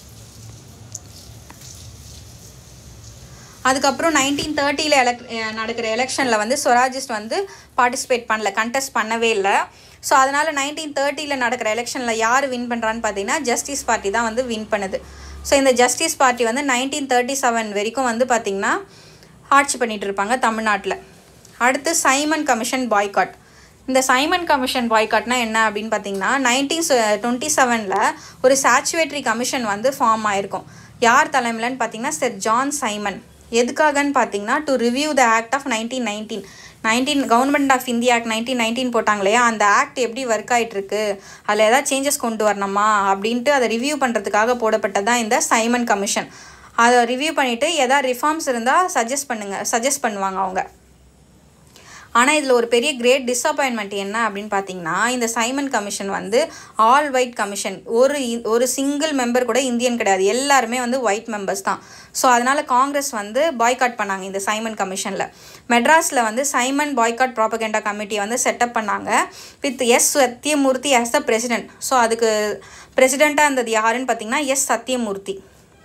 அதுக்கப்புறம் 1930 நடக்கிற எலெக்ஷனில் வந்து ஸ்வராஜிஸ்ட் வந்து பார்ட்டிசிபேட் பண்ணல, கண்டெஸ்ட் பண்ணவே இல்லை. ஸோ அதனால் 1930 நடக்கிற எலெக்ஷனில் யார் வின் பண்ணுறான்னு பார்த்தீங்கன்னா ஜஸ்டிஸ் பார்ட்டி தான் வந்து வின் பண்ணுது. ஸோ இந்த ஜஸ்டிஸ் பார்ட்டி வந்து 1937 வரைக்கும் வந்து பார்த்திங்கன்னா ஆட்சி பண்ணிகிட்டு இருப்பாங்க தமிழ்நாட்டில். அடுத்து சைமன் கமிஷன் பாய்காட். இந்த சைமன் கமிஷன் பாய்காட்னா என்ன அப்படின்னு பார்த்தீங்கன்னா 1927 ஒரு சாச்சுவேட்டரி கமிஷன் வந்து ஃபார்ம் ஆகிருக்கும். யார் தலைமையிலன்னு பார்த்தீங்கன்னா சர் ஜான் சைமன். எதுக்காகன்னு பார்த்தீங்கன்னா to review the act of 1919 Government of India Act 1919 போட்டாங்க இல்லையா, அந்த ஆக்ட் எப்படி ஒர்க் ஆகிட்டுருக்கு, அதில் ஏதாவது சேஞ்சஸ் கொண்டு வரணுமா அப்படின்ட்டு அதை ரிவ்யூ பண்ணுறதுக்காக போடப்பட்டதான் இந்த சைமன் கமிஷன். அதை ரிவ்யூ பண்ணிவிட்டு எதாவது ரிஃபார்ம்ஸ் இருந்தால் சஜஸ்ட் பண்ணுவாங்க அவங்க. ஆனால் இதில் ஒரு பெரிய கிரேட் டிஸப்பாயின்மெண்ட் என்ன அப்படின்னு பார்த்தீங்கன்னா இந்த சைமன் கமிஷன் வந்து ஆல் ஒயிட் கமிஷன். ஒரு சிங்கிள் மெம்பர் கூட இந்தியன் கிடையாது, எல்லாருமே வந்து ஒயிட் மெம்பர்ஸ் தான். ஸோ அதனால் காங்கிரஸ் வந்து பாய்காட் பண்ணாங்க இந்த சைமன் கமிஷனில். மெட்ராஸில் வந்து சைமன் பாய்காட் ப்ராபகண்டா கமிட்டியை வந்து செட்டப் பண்ணாங்க with S Sathyamurthy as the president. So அதுக்கு பிரசிடெண்ட்டாக இருந்தது யாருன்னு பார்த்தீங்கன்னா S Sathyamurthy.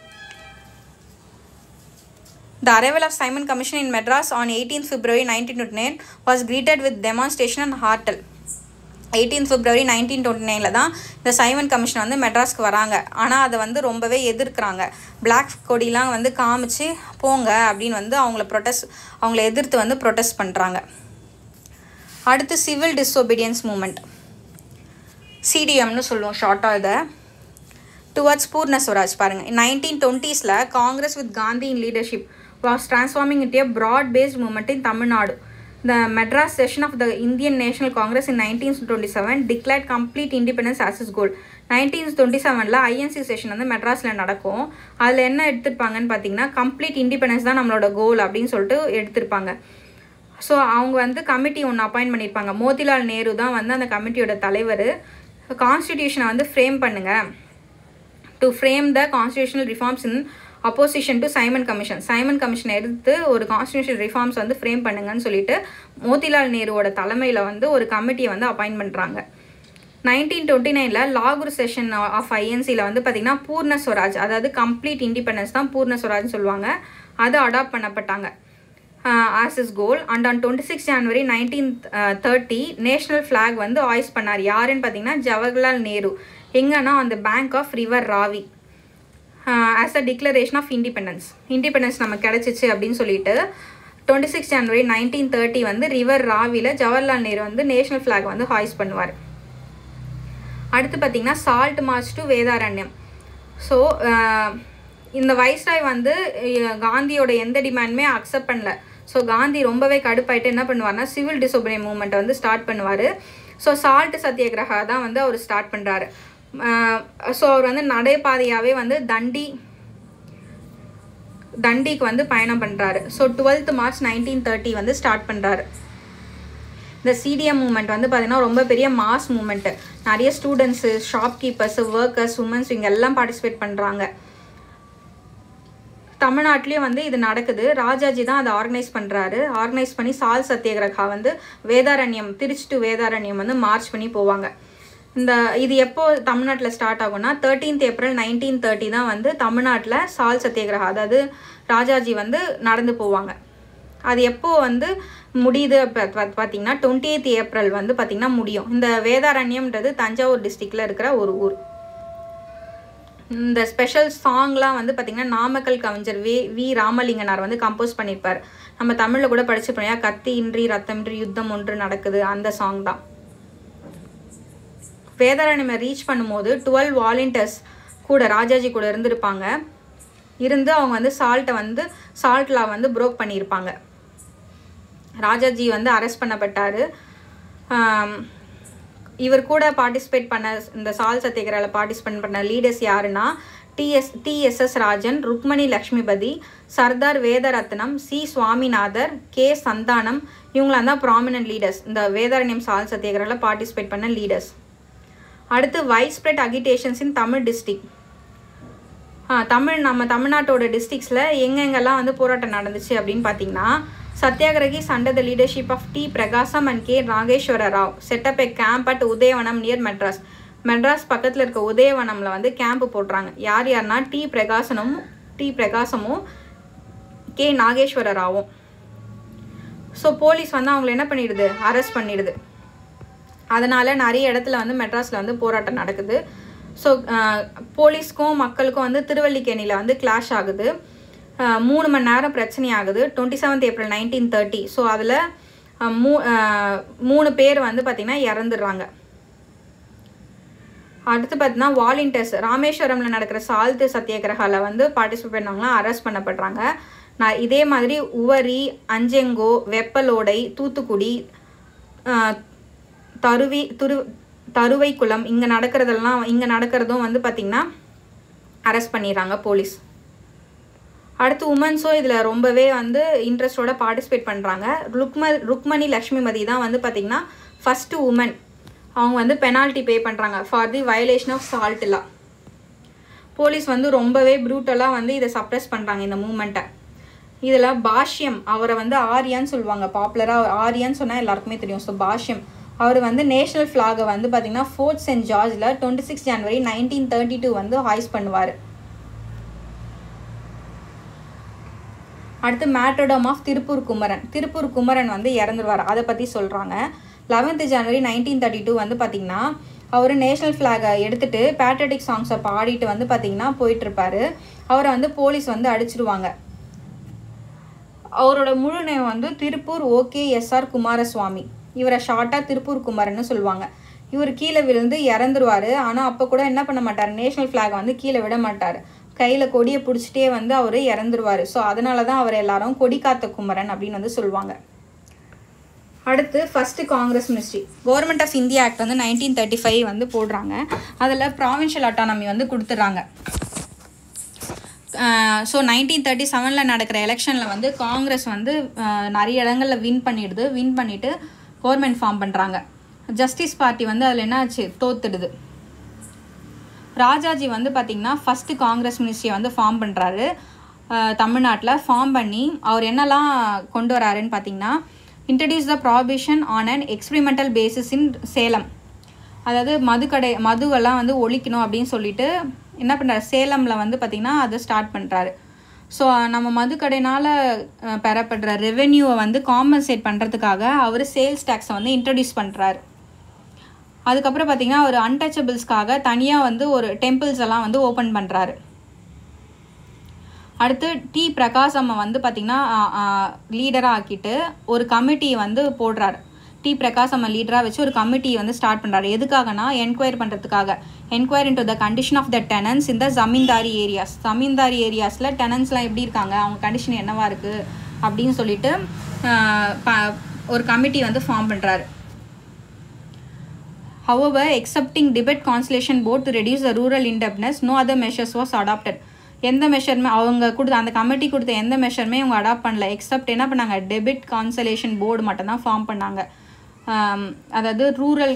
The arrival of Simon Commission in Madras on 18th February 1929 was greeted with demonstration and hurtle. 18th February 1929 தான் இந்த சைமன் கமிஷன் வந்து மெட்ராஸ்க்கு வராங்க. ஆனால் அதை வந்து ரொம்பவே எதிர்க்கிறாங்க. பிளாக் கொடிலாம் வந்து காமிச்சு போங்க அப்படின்னு வந்து அவங்கள எதிர்த்து வந்து ப்ரொட்டஸ்ட் பண்ணுறாங்க. அடுத்து சிவில் டிஸ்ஒபீடியன்ஸ் மூமெண்ட், சிடிஎம்னு சொல்லுவோம் ஷார்ட்டாக இதை. டுவர்ட்ஸ் பூர்ண ஸ்வராஜ் பாருங்கள். 1920s Congress with Gandhi in leadership was transforming into a broad-based movement in Tamil Nadu. The Madras session of the Indian National Congress in 1927 declared complete independence as its goal. 1927 INC session வந்து மெட்ராஸில் நடக்கும். அதில் என்ன எடுத்திருப்பாங்கன்னு பார்த்தீங்கன்னா complete independence தான் நம்மளோட கோல் அப்படின்னு சொல்லிட்டு எடுத்திருப்பாங்க. ஸோ அவங்க வந்து கமிட்டி ஒன்று அப்பாயிண்ட் பண்ணியிருப்பாங்க. மோதிலால் நேரு தான் வந்து அந்த கமிட்டியோட தலைவர். கான்ஸ்டிடியூஷனை வந்து ஃப்ரேம் பண்ணுங்கள், to frame the constitutional reforms in opposition to Simon Commission. Simon கமிஷனை எடுத்து ஒரு கான்ஸ்டிடியூஷன் ரிஃபார்ம்ஸ் வந்து ஃப்ரேம் பண்ணுங்கன்னு சொல்லிட்டு மோதிலால் நேருவோட தலைமையில் வந்து ஒரு கமிட்டியை வந்து அப்பாயிண்ட் பண்ணுறாங்க. 1929 லாகூர் செஷன் ஆஃப் ஐஎன்சியில் வந்து பார்த்திங்கன்னா பூர்ண ஸ்வராஜ், அதாவது கம்ப்ளீட் இண்டிபெண்டன்ஸ் தான் பூர்ண ஸ்வராஜ்னு சொல்லுவாங்க, அதை அடாப்ட் பண்ணப்பட்டாங்க as is goal. And on 26 January 1930 national flag வந்து ஹாய்ஸ் பண்ணார். யாருன்னு பார்த்தீங்கன்னா ஜவஹர்லால் நேரு. எங்கன்னா அந்த bank of river Ravi as a declaration of independence நமக்கு கிடச்சிச்சு அப்படின்னு சொல்லிட்டு 26 January 1930 வந்து ரிவர் ராவியில் ஜவஹர்லால் நேரு வந்து நேஷ்னல் ஃப்ளாக் வந்து ஹாய்ஸ் பண்ணுவார். அடுத்து பார்த்திங்கன்னா salt march to Vedaranyam. So இந்த வைஸ்ராய் வந்து காந்தியோட எந்த டிமாண்டுமே அக்செப்ட் பண்ணல. ஸோ காந்தி ரொம்பவே கடுப்பாயிட்டு என்ன பண்ணுவார்னா சிவில் டிசோபீடியன்ஸ் மூவ்மெண்ட்டை வந்து ஸ்டார்ட் பண்ணுவார். ஸோ சால்ட் சத்தியாகிரகா தான் வந்து அவர் ஸ்டார்ட் பண்ணுறாரு. ஸோ அவர் வந்து நடைபாதையாகவே வந்து தண்டிக்கு வந்து பயணம் பண்ணுறாரு. ஸோ 12th March 1930 வந்து ஸ்டார்ட் பண்ணுறாரு. இந்த சிடிஎம் மூமெண்ட் வந்து பார்த்திங்கன்னா ரொம்ப பெரிய மாஸ் மூமெண்ட்டு. நிறைய ஸ்டூடெண்ட்ஸு, ஷாப்கீப்பர்ஸு, ஒர்க்கர்ஸ், உமன்ஸ் இவங்க எல்லாம் பார்ட்டிசிபேட் பண்ணுறாங்க. தமிழ்நாட்டிலையும் வந்து இது நடக்குது. ராஜாஜி தான் அதை ஆர்கனைஸ் பண்ணுறாரு. ஆர்கனைஸ் பண்ணி சால் சத்தியாகிரகா வந்து வேதாரண்யம், திருச்சி டு வேதாரண்யம் வந்து மார்ச் பண்ணி போவாங்க. இது எப்போ தமிழ்நாட்டில் ஸ்டார்ட் ஆகும்னா 13th April 1930 தான் வந்து தமிழ்நாட்டில் சால் சத்தியாகிரகா, அதாவது ராஜாஜி வந்து நடந்து போவாங்க. அது எப்போ வந்து முடியுது பார்த்தீங்கன்னா 28th April வந்து பார்த்திங்கன்னா முடியும். இந்த வேதாரண்யம்ன்றது தஞ்சாவூர் டிஸ்ட்ரிக்டில் இருக்கிற ஒரு ஊர். இந்த ஸ்பெஷல் சாங்லாம் வந்து பார்த்திங்கன்னா நாமக்கல் கவிஞர் வி ராமலிங்கனார் வந்து கம்போஸ் பண்ணியிருப்பார். நம்ம தமிழில் கூட படிச்சுப்போம், கத்தி இன்றி ரத்தமின்றி யுத்தம் ஒன்று நடக்குது, அந்த சாங் தான். வேதாரண்யம் ரீச் பண்ணும்போது 12 வாலண்டியர்ஸ் கூட ராஜாஜி கூட இருந்திருப்பாங்க. இருந்து அவங்க வந்து சால்ட் லா வந்து ப்ரோக் பண்ணியிருப்பாங்க. ராஜாஜி வந்து அரெஸ்ட் பண்ணப்பட்டார். இவர் கூட பார்ட்டிசிபேட் பண்ண, இந்த சால் சத்தியாகிரகாவில் பார்ட்டிசிபேட் பண்ண லீடர்ஸ் யாருன்னா TSS Rajan, Rukmini Lakshmipathi, Sardar Vedaratnam, C Swaminathar, K Santhanam, இவங்களாம் தான் ப்ராமினன்ட் லீடர்ஸ் இந்த வேதாரண்யம் சால் சத்தியாகிரகாவில் பார்ட்டிசிபேட் பண்ண லீடர்ஸ். அடுத்து widespread agitations in Tamil district. நம்ம தமிழ்நாட்டோட டிஸ்ட்ரிக்ஸில் எங்கெங்கெல்லாம் வந்து போராட்டம் நடந்துச்சு அப்படின்னு பார்த்தீங்கன்னா, Satyagrahis under the leadership of T. Prakasam and K. Nageshwara Rao set up a camp at Udayavanam near Madras. Madras பக்கத்தில் இருக்க உதயவனமில் வந்து கேம்ப் போடுறாங்க. யாருன்னா டி பிரகாசமும் கே நாகேஸ்வர ராவும். ஸோ போலீஸ் வந்து அவங்களை என்ன பண்ணிடுது, அரெஸ்ட் பண்ணிடுது. அதனால் நிறைய இடத்துல வந்து மெட்ராஸில் வந்து போராட்டம் நடக்குது. ஸோ போலீஸ்க்கும் மக்களுக்கும் வந்து திருவல்லிக்கேணியில் வந்து கிளாஷ் ஆகுது. 3 மணி நேரம் பிரச்சனை ஆகுது. 27th April 1930. ஸோ அதில் 3 பேர் வந்து பார்த்திங்கன்னா இறந்துடுறாங்க. அடுத்து பார்த்தீங்கன்னா வாலண்டியர்ஸ் ராமேஸ்வரமில் நடக்கிற சால்ட் சத்தியாகிரகாவில் வந்து பார்ட்டிசிபேட் பண்ணவங்களாம் அரெஸ்ட் பண்ணப்படுறாங்க. இதே மாதிரி உவரி, அஞ்செங்கோ, வெப்பலோடை, தூத்துக்குடி, தருவைக்குளம் இங்கே நடக்கிறதும் வந்து பார்த்திங்கன்னா அரெஸ்ட் பண்ணிடுறாங்க போலீஸ். அடுத்து உமன்ஸும் இதில் ரொம்பவே வந்து இன்ட்ரெஸ்டோட பார்ட்டிசிபேட் பண்ணுறாங்க. ருக்மணி லக்ஷ்மிமதி தான் வந்து பார்த்திங்கன்னா ஃபஸ்ட்டு உமன். அவங்க வந்து பெனால்ட்டி பே பண்ணுறாங்க for the violation of salt law. Police வந்து ரொம்பவே ப்ரூட்டலாக வந்து இதை சப்ரெஸ் பண்ணுறாங்க இந்த மூமெண்ட்டை. இதில் பாஷ்யம், அவரை வந்து ஆரியான்னு சொல்லுவாங்க. பாப்புலராக ஆரியான்னு சொன்னால் எல்லாருக்குமே தெரியும். ஸோ பாஷ்யம் அவர் வந்து நேஷ்னல் ஃப்ளாகை வந்து பார்த்திங்கன்னா ஃபோர்ட் சென்ட் ஜார்ஜில் 26 January 1932 வந்து ஹாய்ஸ் பண்ணுவார். அடுத்து மேட்ரடம் ஆஃப் திருப்பூர் குமரன் வந்து இறந்துருவார். அதை பற்றி சொல்கிறாங்க. 11th January 1932 வந்து பார்த்திங்கன்னா அவர் நேஷ்னல் ஃப்ளாகை எடுத்துகிட்டு பேட்ரியாட்டிக் சாங்ஸை பாடிட்டு வந்து பார்த்திங்கன்னா போயிட்டுருப்பார். அவரை வந்து போலீஸ் வந்து அடிச்சிடுவாங்க. அவரோட முழு நேம் வந்து திருப்பூர் OKSR குமாரசுவாமி. இவரை ஷார்ட்டாக திருப்பூர் குமரன்னு சொல்லுவாங்க. இவர் கீழே விழுந்து இறந்துருவார். ஆனால் அப்போ கூட என்ன பண்ண மாட்டார், நேஷ்னல் ஃப்ளாகை வந்து கீழே விட மாட்டார். கையில் கொடியை பிடிச்சிட்டே வந்து அவர் இறந்துருவார். ஸோ அதனால தான் அவர் எல்லாரும் கொடி காத்த குமரன் அப்படின்னு வந்து சொல்லுவாங்க. அடுத்து first Congress ministry Government of India Act வந்து 1935 வந்து போடுறாங்க. அதில் ப்ராவின்ஷியல் அட்டானமி வந்து கொடுத்துட்றாங்க. ஸோ 1937 நடக்கிற எலெக்ஷனில் வந்து காங்கிரஸ் வந்து நிறைய இடங்களில் வின் பண்ணிவிட்டு கவர்மெண்ட் ஃபார்ம் பண்ணுறாங்க. ஜஸ்டிஸ் பார்ட்டி வந்து அதில் என்ன ஆச்சு, தோத்துடுது. ராஜாஜி வந்து பார்த்திங்கன்னா ஃபஸ்ட்டு காங்கிரஸ் மினிஸ்ட்ரியை வந்து ஃபார்ம் பண்ணுறாரு தமிழ்நாட்டில். ஃபார்ம் பண்ணி அவர் என்னெல்லாம் கொண்டு வராருன்னு பார்த்திங்கன்னா, introduce the prohibition on and experimental basis in Salem. அதாவது மதுவெல்லாம் வந்து ஒழிக்கணும் அப்படின்னு சொல்லிட்டு என்ன பண்ணுறாரு, சேலமில் வந்து பார்த்திங்கன்னா அதை ஸ்டார்ட் பண்ணுறாரு. ஸோ நம்ம மதுக்கடையினால் பெறப்படுற ரெவென்யூவை வந்து காம்பன்சேட் பண்ணுறதுக்காக அவர் சேல்ஸ் டேக்ஸை வந்து இன்ட்ரடியூஸ் பண்ணுறாரு. அதுக்கப்புறம் பார்த்திங்கன்னா ஒரு அன்டச்சபிள்ஸ்க்காக தனியாக வந்து ஒரு டெம்பிள்ஸ் எல்லாம் வந்து ஓப்பன் பண்ணுறாரு. அடுத்து டி பிரகாசம்மை வந்து பார்த்திங்கன்னா லீடராக ஆக்கிட்டு ஒரு கமிட்டி வந்து போடுறாரு. டி பிரகாசம்மை லீடராக வச்சு ஒரு கமிட்டி வந்து ஸ்டார்ட் பண்ணுறாரு. எதுக்காகனா என்கொயர் பண்ணுறதுக்காக. Enquire into the condition of the tenants இந்த ஜமீன்தாரி ஏரியாஸில் டெனன்ஸ்லாம் எப்படி இருக்காங்க, அவங்க கண்டிஷன் என்னவாக இருக்குது அப்படின்னு சொல்லிட்டு ஒரு கமிட்டி வந்து ஃபார்ம் பண்ணுறாரு. However, accepting debit consolation board to reduce the rural indebtedness, no other measures was adopted. எந்த மெஷருமே அந்த கமிட்டி கொடுத்த எந்த மெஷருமே அவங்க அடாப்ட் பண்ணல. எக்ஸப்ட் என்ன பண்ணாங்க, டெபிட் கான்சலேஷன் போர்டு மட்டும்தான் ஃபார்ம் பண்ணாங்க. அதாவது ரூரல்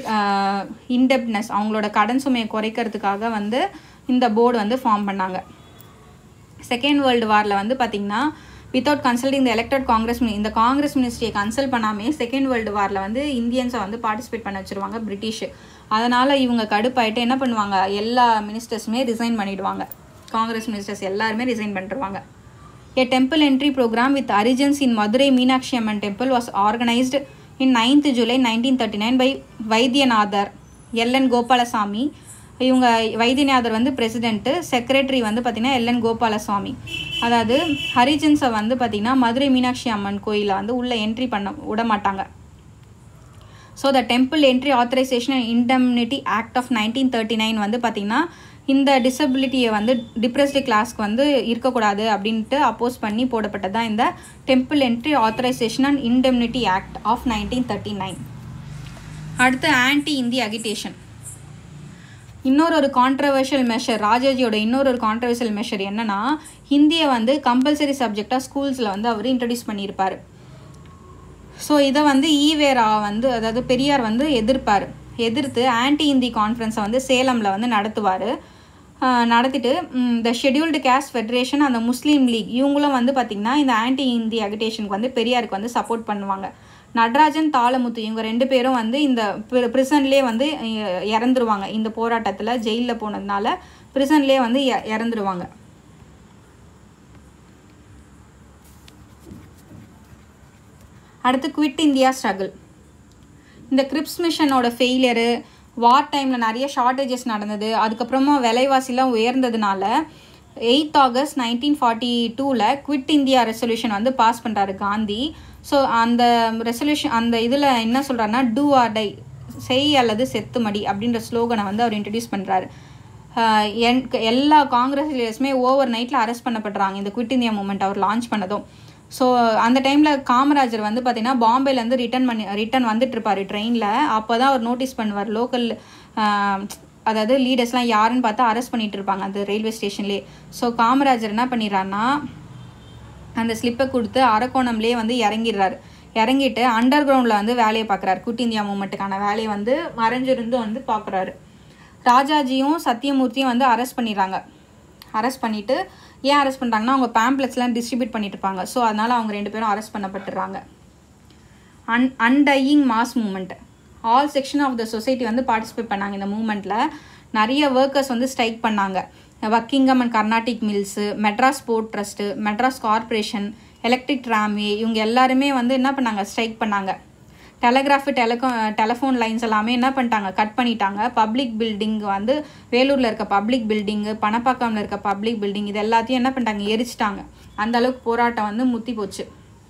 இன்டெப்ட்னஸ் அவங்களோட கடன் சுமையை குறைக்கிறதுக்காக வந்து இந்த போர்டு வந்து ஃபார்ம் பண்ணாங்க. செகண்ட் வேர்ல்டு வாரில் வந்து பார்த்திங்கன்னா without consulting the elected Congress இந்த காங்கிரஸ் மினிஸ்ட்ரியை கன்சல்ட் பண்ணாமே செகண்ட் வேர்ல்டு வாரில் வந்து இந்தியன்ஸை வந்து பார்ட்டிசிபேட் பண்ண வச்சுருவாங்க பிரிட்டிஷ். அதனால் இவங்க கடுப்பாயிட்டு என்ன பண்ணுவாங்க, எல்லா மினிஸ்டர்ஸுமே ரிசைன் பண்ணிவிடுவாங்க. காங்கிரஸ் மினிஸ்டர்ஸ் எல்லாருமே ரிசைன் பண்ணிடுவாங்க. A temple entry program with origins in Madurai Meenakshi Amman Temple was organized in 9th July 1939 by Vaidyanathar L N Gopalaswamy. இவங்க வைத்தியநாதர் வந்து பிரசிடென்ட்டு, செக்ரட்டரி வந்து பார்த்திங்கன்னா எல்என் கோபாலசாமி. அதாவது ஹரிஜன்ஸை வந்து பார்த்திங்கன்னா மதுரை மீனாட்சி அம்மன் கோயிலை வந்து உள்ளே என்ட்ரி பண்ண விட மாட்டாங்க. So the temple entry authorisation and indemnity act of 1939 வந்து பார்த்திங்கன்னா இந்த டிசபிலிட்டியை வந்து டிப்ரெஸ்டு கிளாஸ்க்கு வந்து இருக்கக்கூடாது அப்படின்ட்டு அப்போஸ் பண்ணி போடப்பட்டது தான் இந்த temple entry authorisation and indemnity act of 1939. அடுத்து ஆன்டி இந்தி அகிடேஷன். இன்னொரு கான்ட்ரவர்ஷியல் மெஷர், ராஜாஜியோட இன்னொரு கான்ட்ரவர்ஷியல் மெஷர் என்னன்னா, ஹிந்தியை வந்து கம்பல்சரி சப்ஜெக்டாக ஸ்கூல்ஸில் வந்து அவர் இன்ட்ரடியூஸ் பண்ணியிருப்பார். ஸோ இதை வந்து ஈவேரா வந்து, அதாவது பெரியார் வந்து எதிர்த்து ஆன்டி இந்தி கான்ஃபரன்ஸை வந்து சேலமில் வந்து நடத்திட்டு இந்த ஷெட்யூல்டு கேஸ்ட் ஃபெடரேஷன் அந்த முஸ்லீம் லீக் இவங்களும் வந்து பார்த்திங்கன்னா இந்த ஆன்டி இந்தி அகிடேஷனுக்கு வந்து பெரியாருக்கு வந்து சப்போர்ட் பண்ணுவாங்க. நடராஜன், தாளமுத்து இவங்க 2 பேரும் வந்து இந்த ப்ரிசன்லேயே வந்து இறந்துருவாங்க. இந்த போராட்டத்தில் ஜெயிலில் போனதுனால ப்ரிசன்லேயே வந்து இறந்துருவாங்க. அடுத்து குவிட் இந்தியா ஸ்ட்ரகிள். இந்த கிரிப்ஸ் மிஷனோட ஃபெயிலியரு, வார் டைமில் நிறைய ஷார்ட்டேஜஸ் நடந்தது, அதுக்கப்புறமா விலைவாசிலாம் உயர்ந்ததுனால 8th August 1942 quit India resolution வந்து பாஸ் பண்ணுறாரு காந்தி. ஸோ அந்த ரெசல்யூஷன் அந்த இதில் என்ன சொல்கிறாருன்னா, டூ ஆர் டை, செய் அல்லது செத்துமடி அப்படின்ற ஸ்லோகனை வந்து அவர் இன்ட்ரடியூஸ் பண்ணுறாரு. எல்லா காங்கிரஸ் லீடர்ஸுமே ஓவர் நைட்டில் அரெஸ்ட் பண்ணப்படுறாங்க இந்த குவிட் இந்தியா மூமெண்ட் அவர் லான்ச் பண்ணதும். ஸோ அந்த டைமில் காமராஜர் வந்து பார்த்திங்கன்னா பாம்பேலேருந்து ரிட்டன் வந்துட்டுருப்பார் ட்ரெயினில். அப்போ தான் அவர் நோட்டீஸ் பண்ணுவார் லோக்கல் அதாவது லீடர்ஸ்லாம் யாருன்னு பார்த்தா அரெஸ்ட் பண்ணிகிட்டு இருப்பாங்க அந்த ரயில்வே ஸ்டேஷன்லேயே. ஸோ காமராஜர் என்ன பண்ணிடுறாருன்னா, அந்த ஸ்லிப்பை கொடுத்து அரக்கோணம்லேயே வந்து இறங்கிட்டு அண்டர் கிரவுண்டில் வந்து வேலையை பார்க்குறாரு. குவிட் இந்தியா மூமெண்ட்டுக்கான வேலையை வந்து மறைஞ்சிருந்து வந்து பார்க்குறாரு. ராஜாஜியும் சத்தியமூர்த்தியும் வந்து அரெஸ்ட் பண்ணிவிட்டு ஏன் அரெஸ்ட் பண்ணுறாங்கன்னா, அவங்க பேம்ப்ளெட்ஸ்லாம் டிஸ்ட்ரிபியூட் பண்ணிட்டு இருப்பாங்க. ஸோ அதனால் அவங்க 2 பேரும் அரெஸ்ட் பண்ணப்பட்டுறாங்க. Undying mass movement. All section of the society வந்து பார்ட்டிசிபேட் பண்ணாங்க இந்த மூமெண்ட்டில். நிறைய ஒர்க்கர்ஸ் வந்து ஸ்ட்ரைக் பண்ணாங்க. Buckingham and Carnatic mills, Madras port trust, Madras corporation, electric tramway இவங்க எல்லாருமே வந்து என்ன பண்ணாங்க, ஸ்ட்ரைக் பண்ணாங்க. டெலிஃபோன் லைன்ஸ் எல்லாமே என்ன பண்ணிட்டாங்க, கட் பண்ணிட்டாங்க. பப்ளிக் பில்டிங் வந்து வேலூரில் இருக்க பப்ளிக் பில்டிங்கு, பணப்பாக்கமில் இருக்க பப்ளிக் பில்டிங் இது எல்லாத்தையும் என்ன பண்ணிட்டாங்க, எரிச்சிட்டாங்க. அந்தளவுக்கு போராட்டம் வந்து முத்தி போச்சு.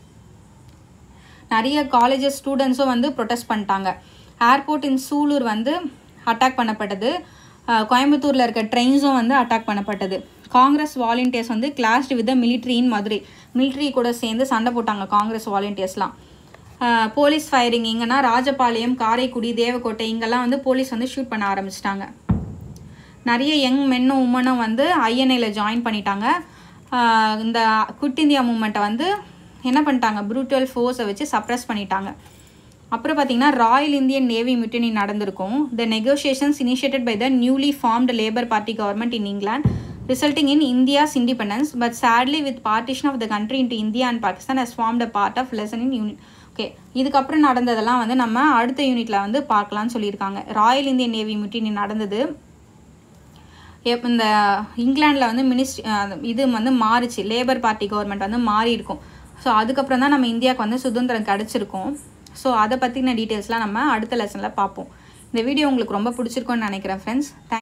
நிறைய காலேஜஸ் ஸ்டூடெண்ட்ஸும் வந்து ப்ரொட்டஸ்ட் பண்ணிட்டாங்க. ஏர்போர்ட் இன் சூலூர் வந்து அட்டாக் பண்ணப்பட்டது. கோயம்புத்தூரில் இருக்க ட்ரெயின்ஸும் வந்து அட்டாக் பண்ணப்பட்டது. காங்கிரஸ் வாலண்டியர்ஸ் வந்து clashed with the military in Madurai. Military கூட சேர்ந்து சண்டை போட்டாங்க காங்கிரஸ் வாலண்டியர்ஸ்லாம். போலீஸ் ஃபயரிங் எங்கன்னா ராஜபாளையம், காரைக்குடி, தேவக்கோட்டை இங்கெல்லாம் வந்து போலீஸ் வந்து ஷூட் பண்ண ஆரம்பிச்சிட்டாங்க. நிறைய யங் மென்னும் உமனும் வந்து ஐஎன்ஏல ஜாயின் பண்ணிட்டாங்க. இந்த குவிட் இந்தியா மூமெண்ட்டை வந்து என்ன பண்ணிட்டாங்க, ப்ரூட்டல் ஃபோர்ஸை வச்சு சப்ரஸ் பண்ணிட்டாங்க. அப்புறம் பார்த்திங்கன்னா ராயல் இந்தியன் நேவி மியூட்டினி நடந்திருக்கும். The negotiations initiated by the newly formed Labour Party government in England resulting in India's independence, but sadly with partition of the country into India and Pakistan has formed a part of lesson in unit. Okay, இதுக்கப்புறம் நடந்ததெல்லாம் வந்து நம்ம அடுத்த யூனிட்டில் வந்து பார்க்கலான்னு சொல்லியிருக்காங்க. Royal Indian navy mutiny நடந்தது. இந்த இங்கிலாண்டில் வந்து இது வந்து மாறிச்சு, லேபர் பார்ட்டி கவர்மெண்ட் வந்து மாறி இருக்கும். ஸோ அதுக்கப்புறம் தான் நம்ம இந்தியாவுக்கு வந்து சுதந்திரம் கிடச்சிருக்கோம். ஸோ அதை பற்றின டீட்டெயில்ஸ்லாம் நம்ம அடுத்த லெசனில் பார்ப்போம். இந்த வீடியோ உங்களுக்கு ரொம்ப பிடிச்சிருக்கோன்னு நினைக்கிறேன் ஃப்ரெண்ட்ஸ்.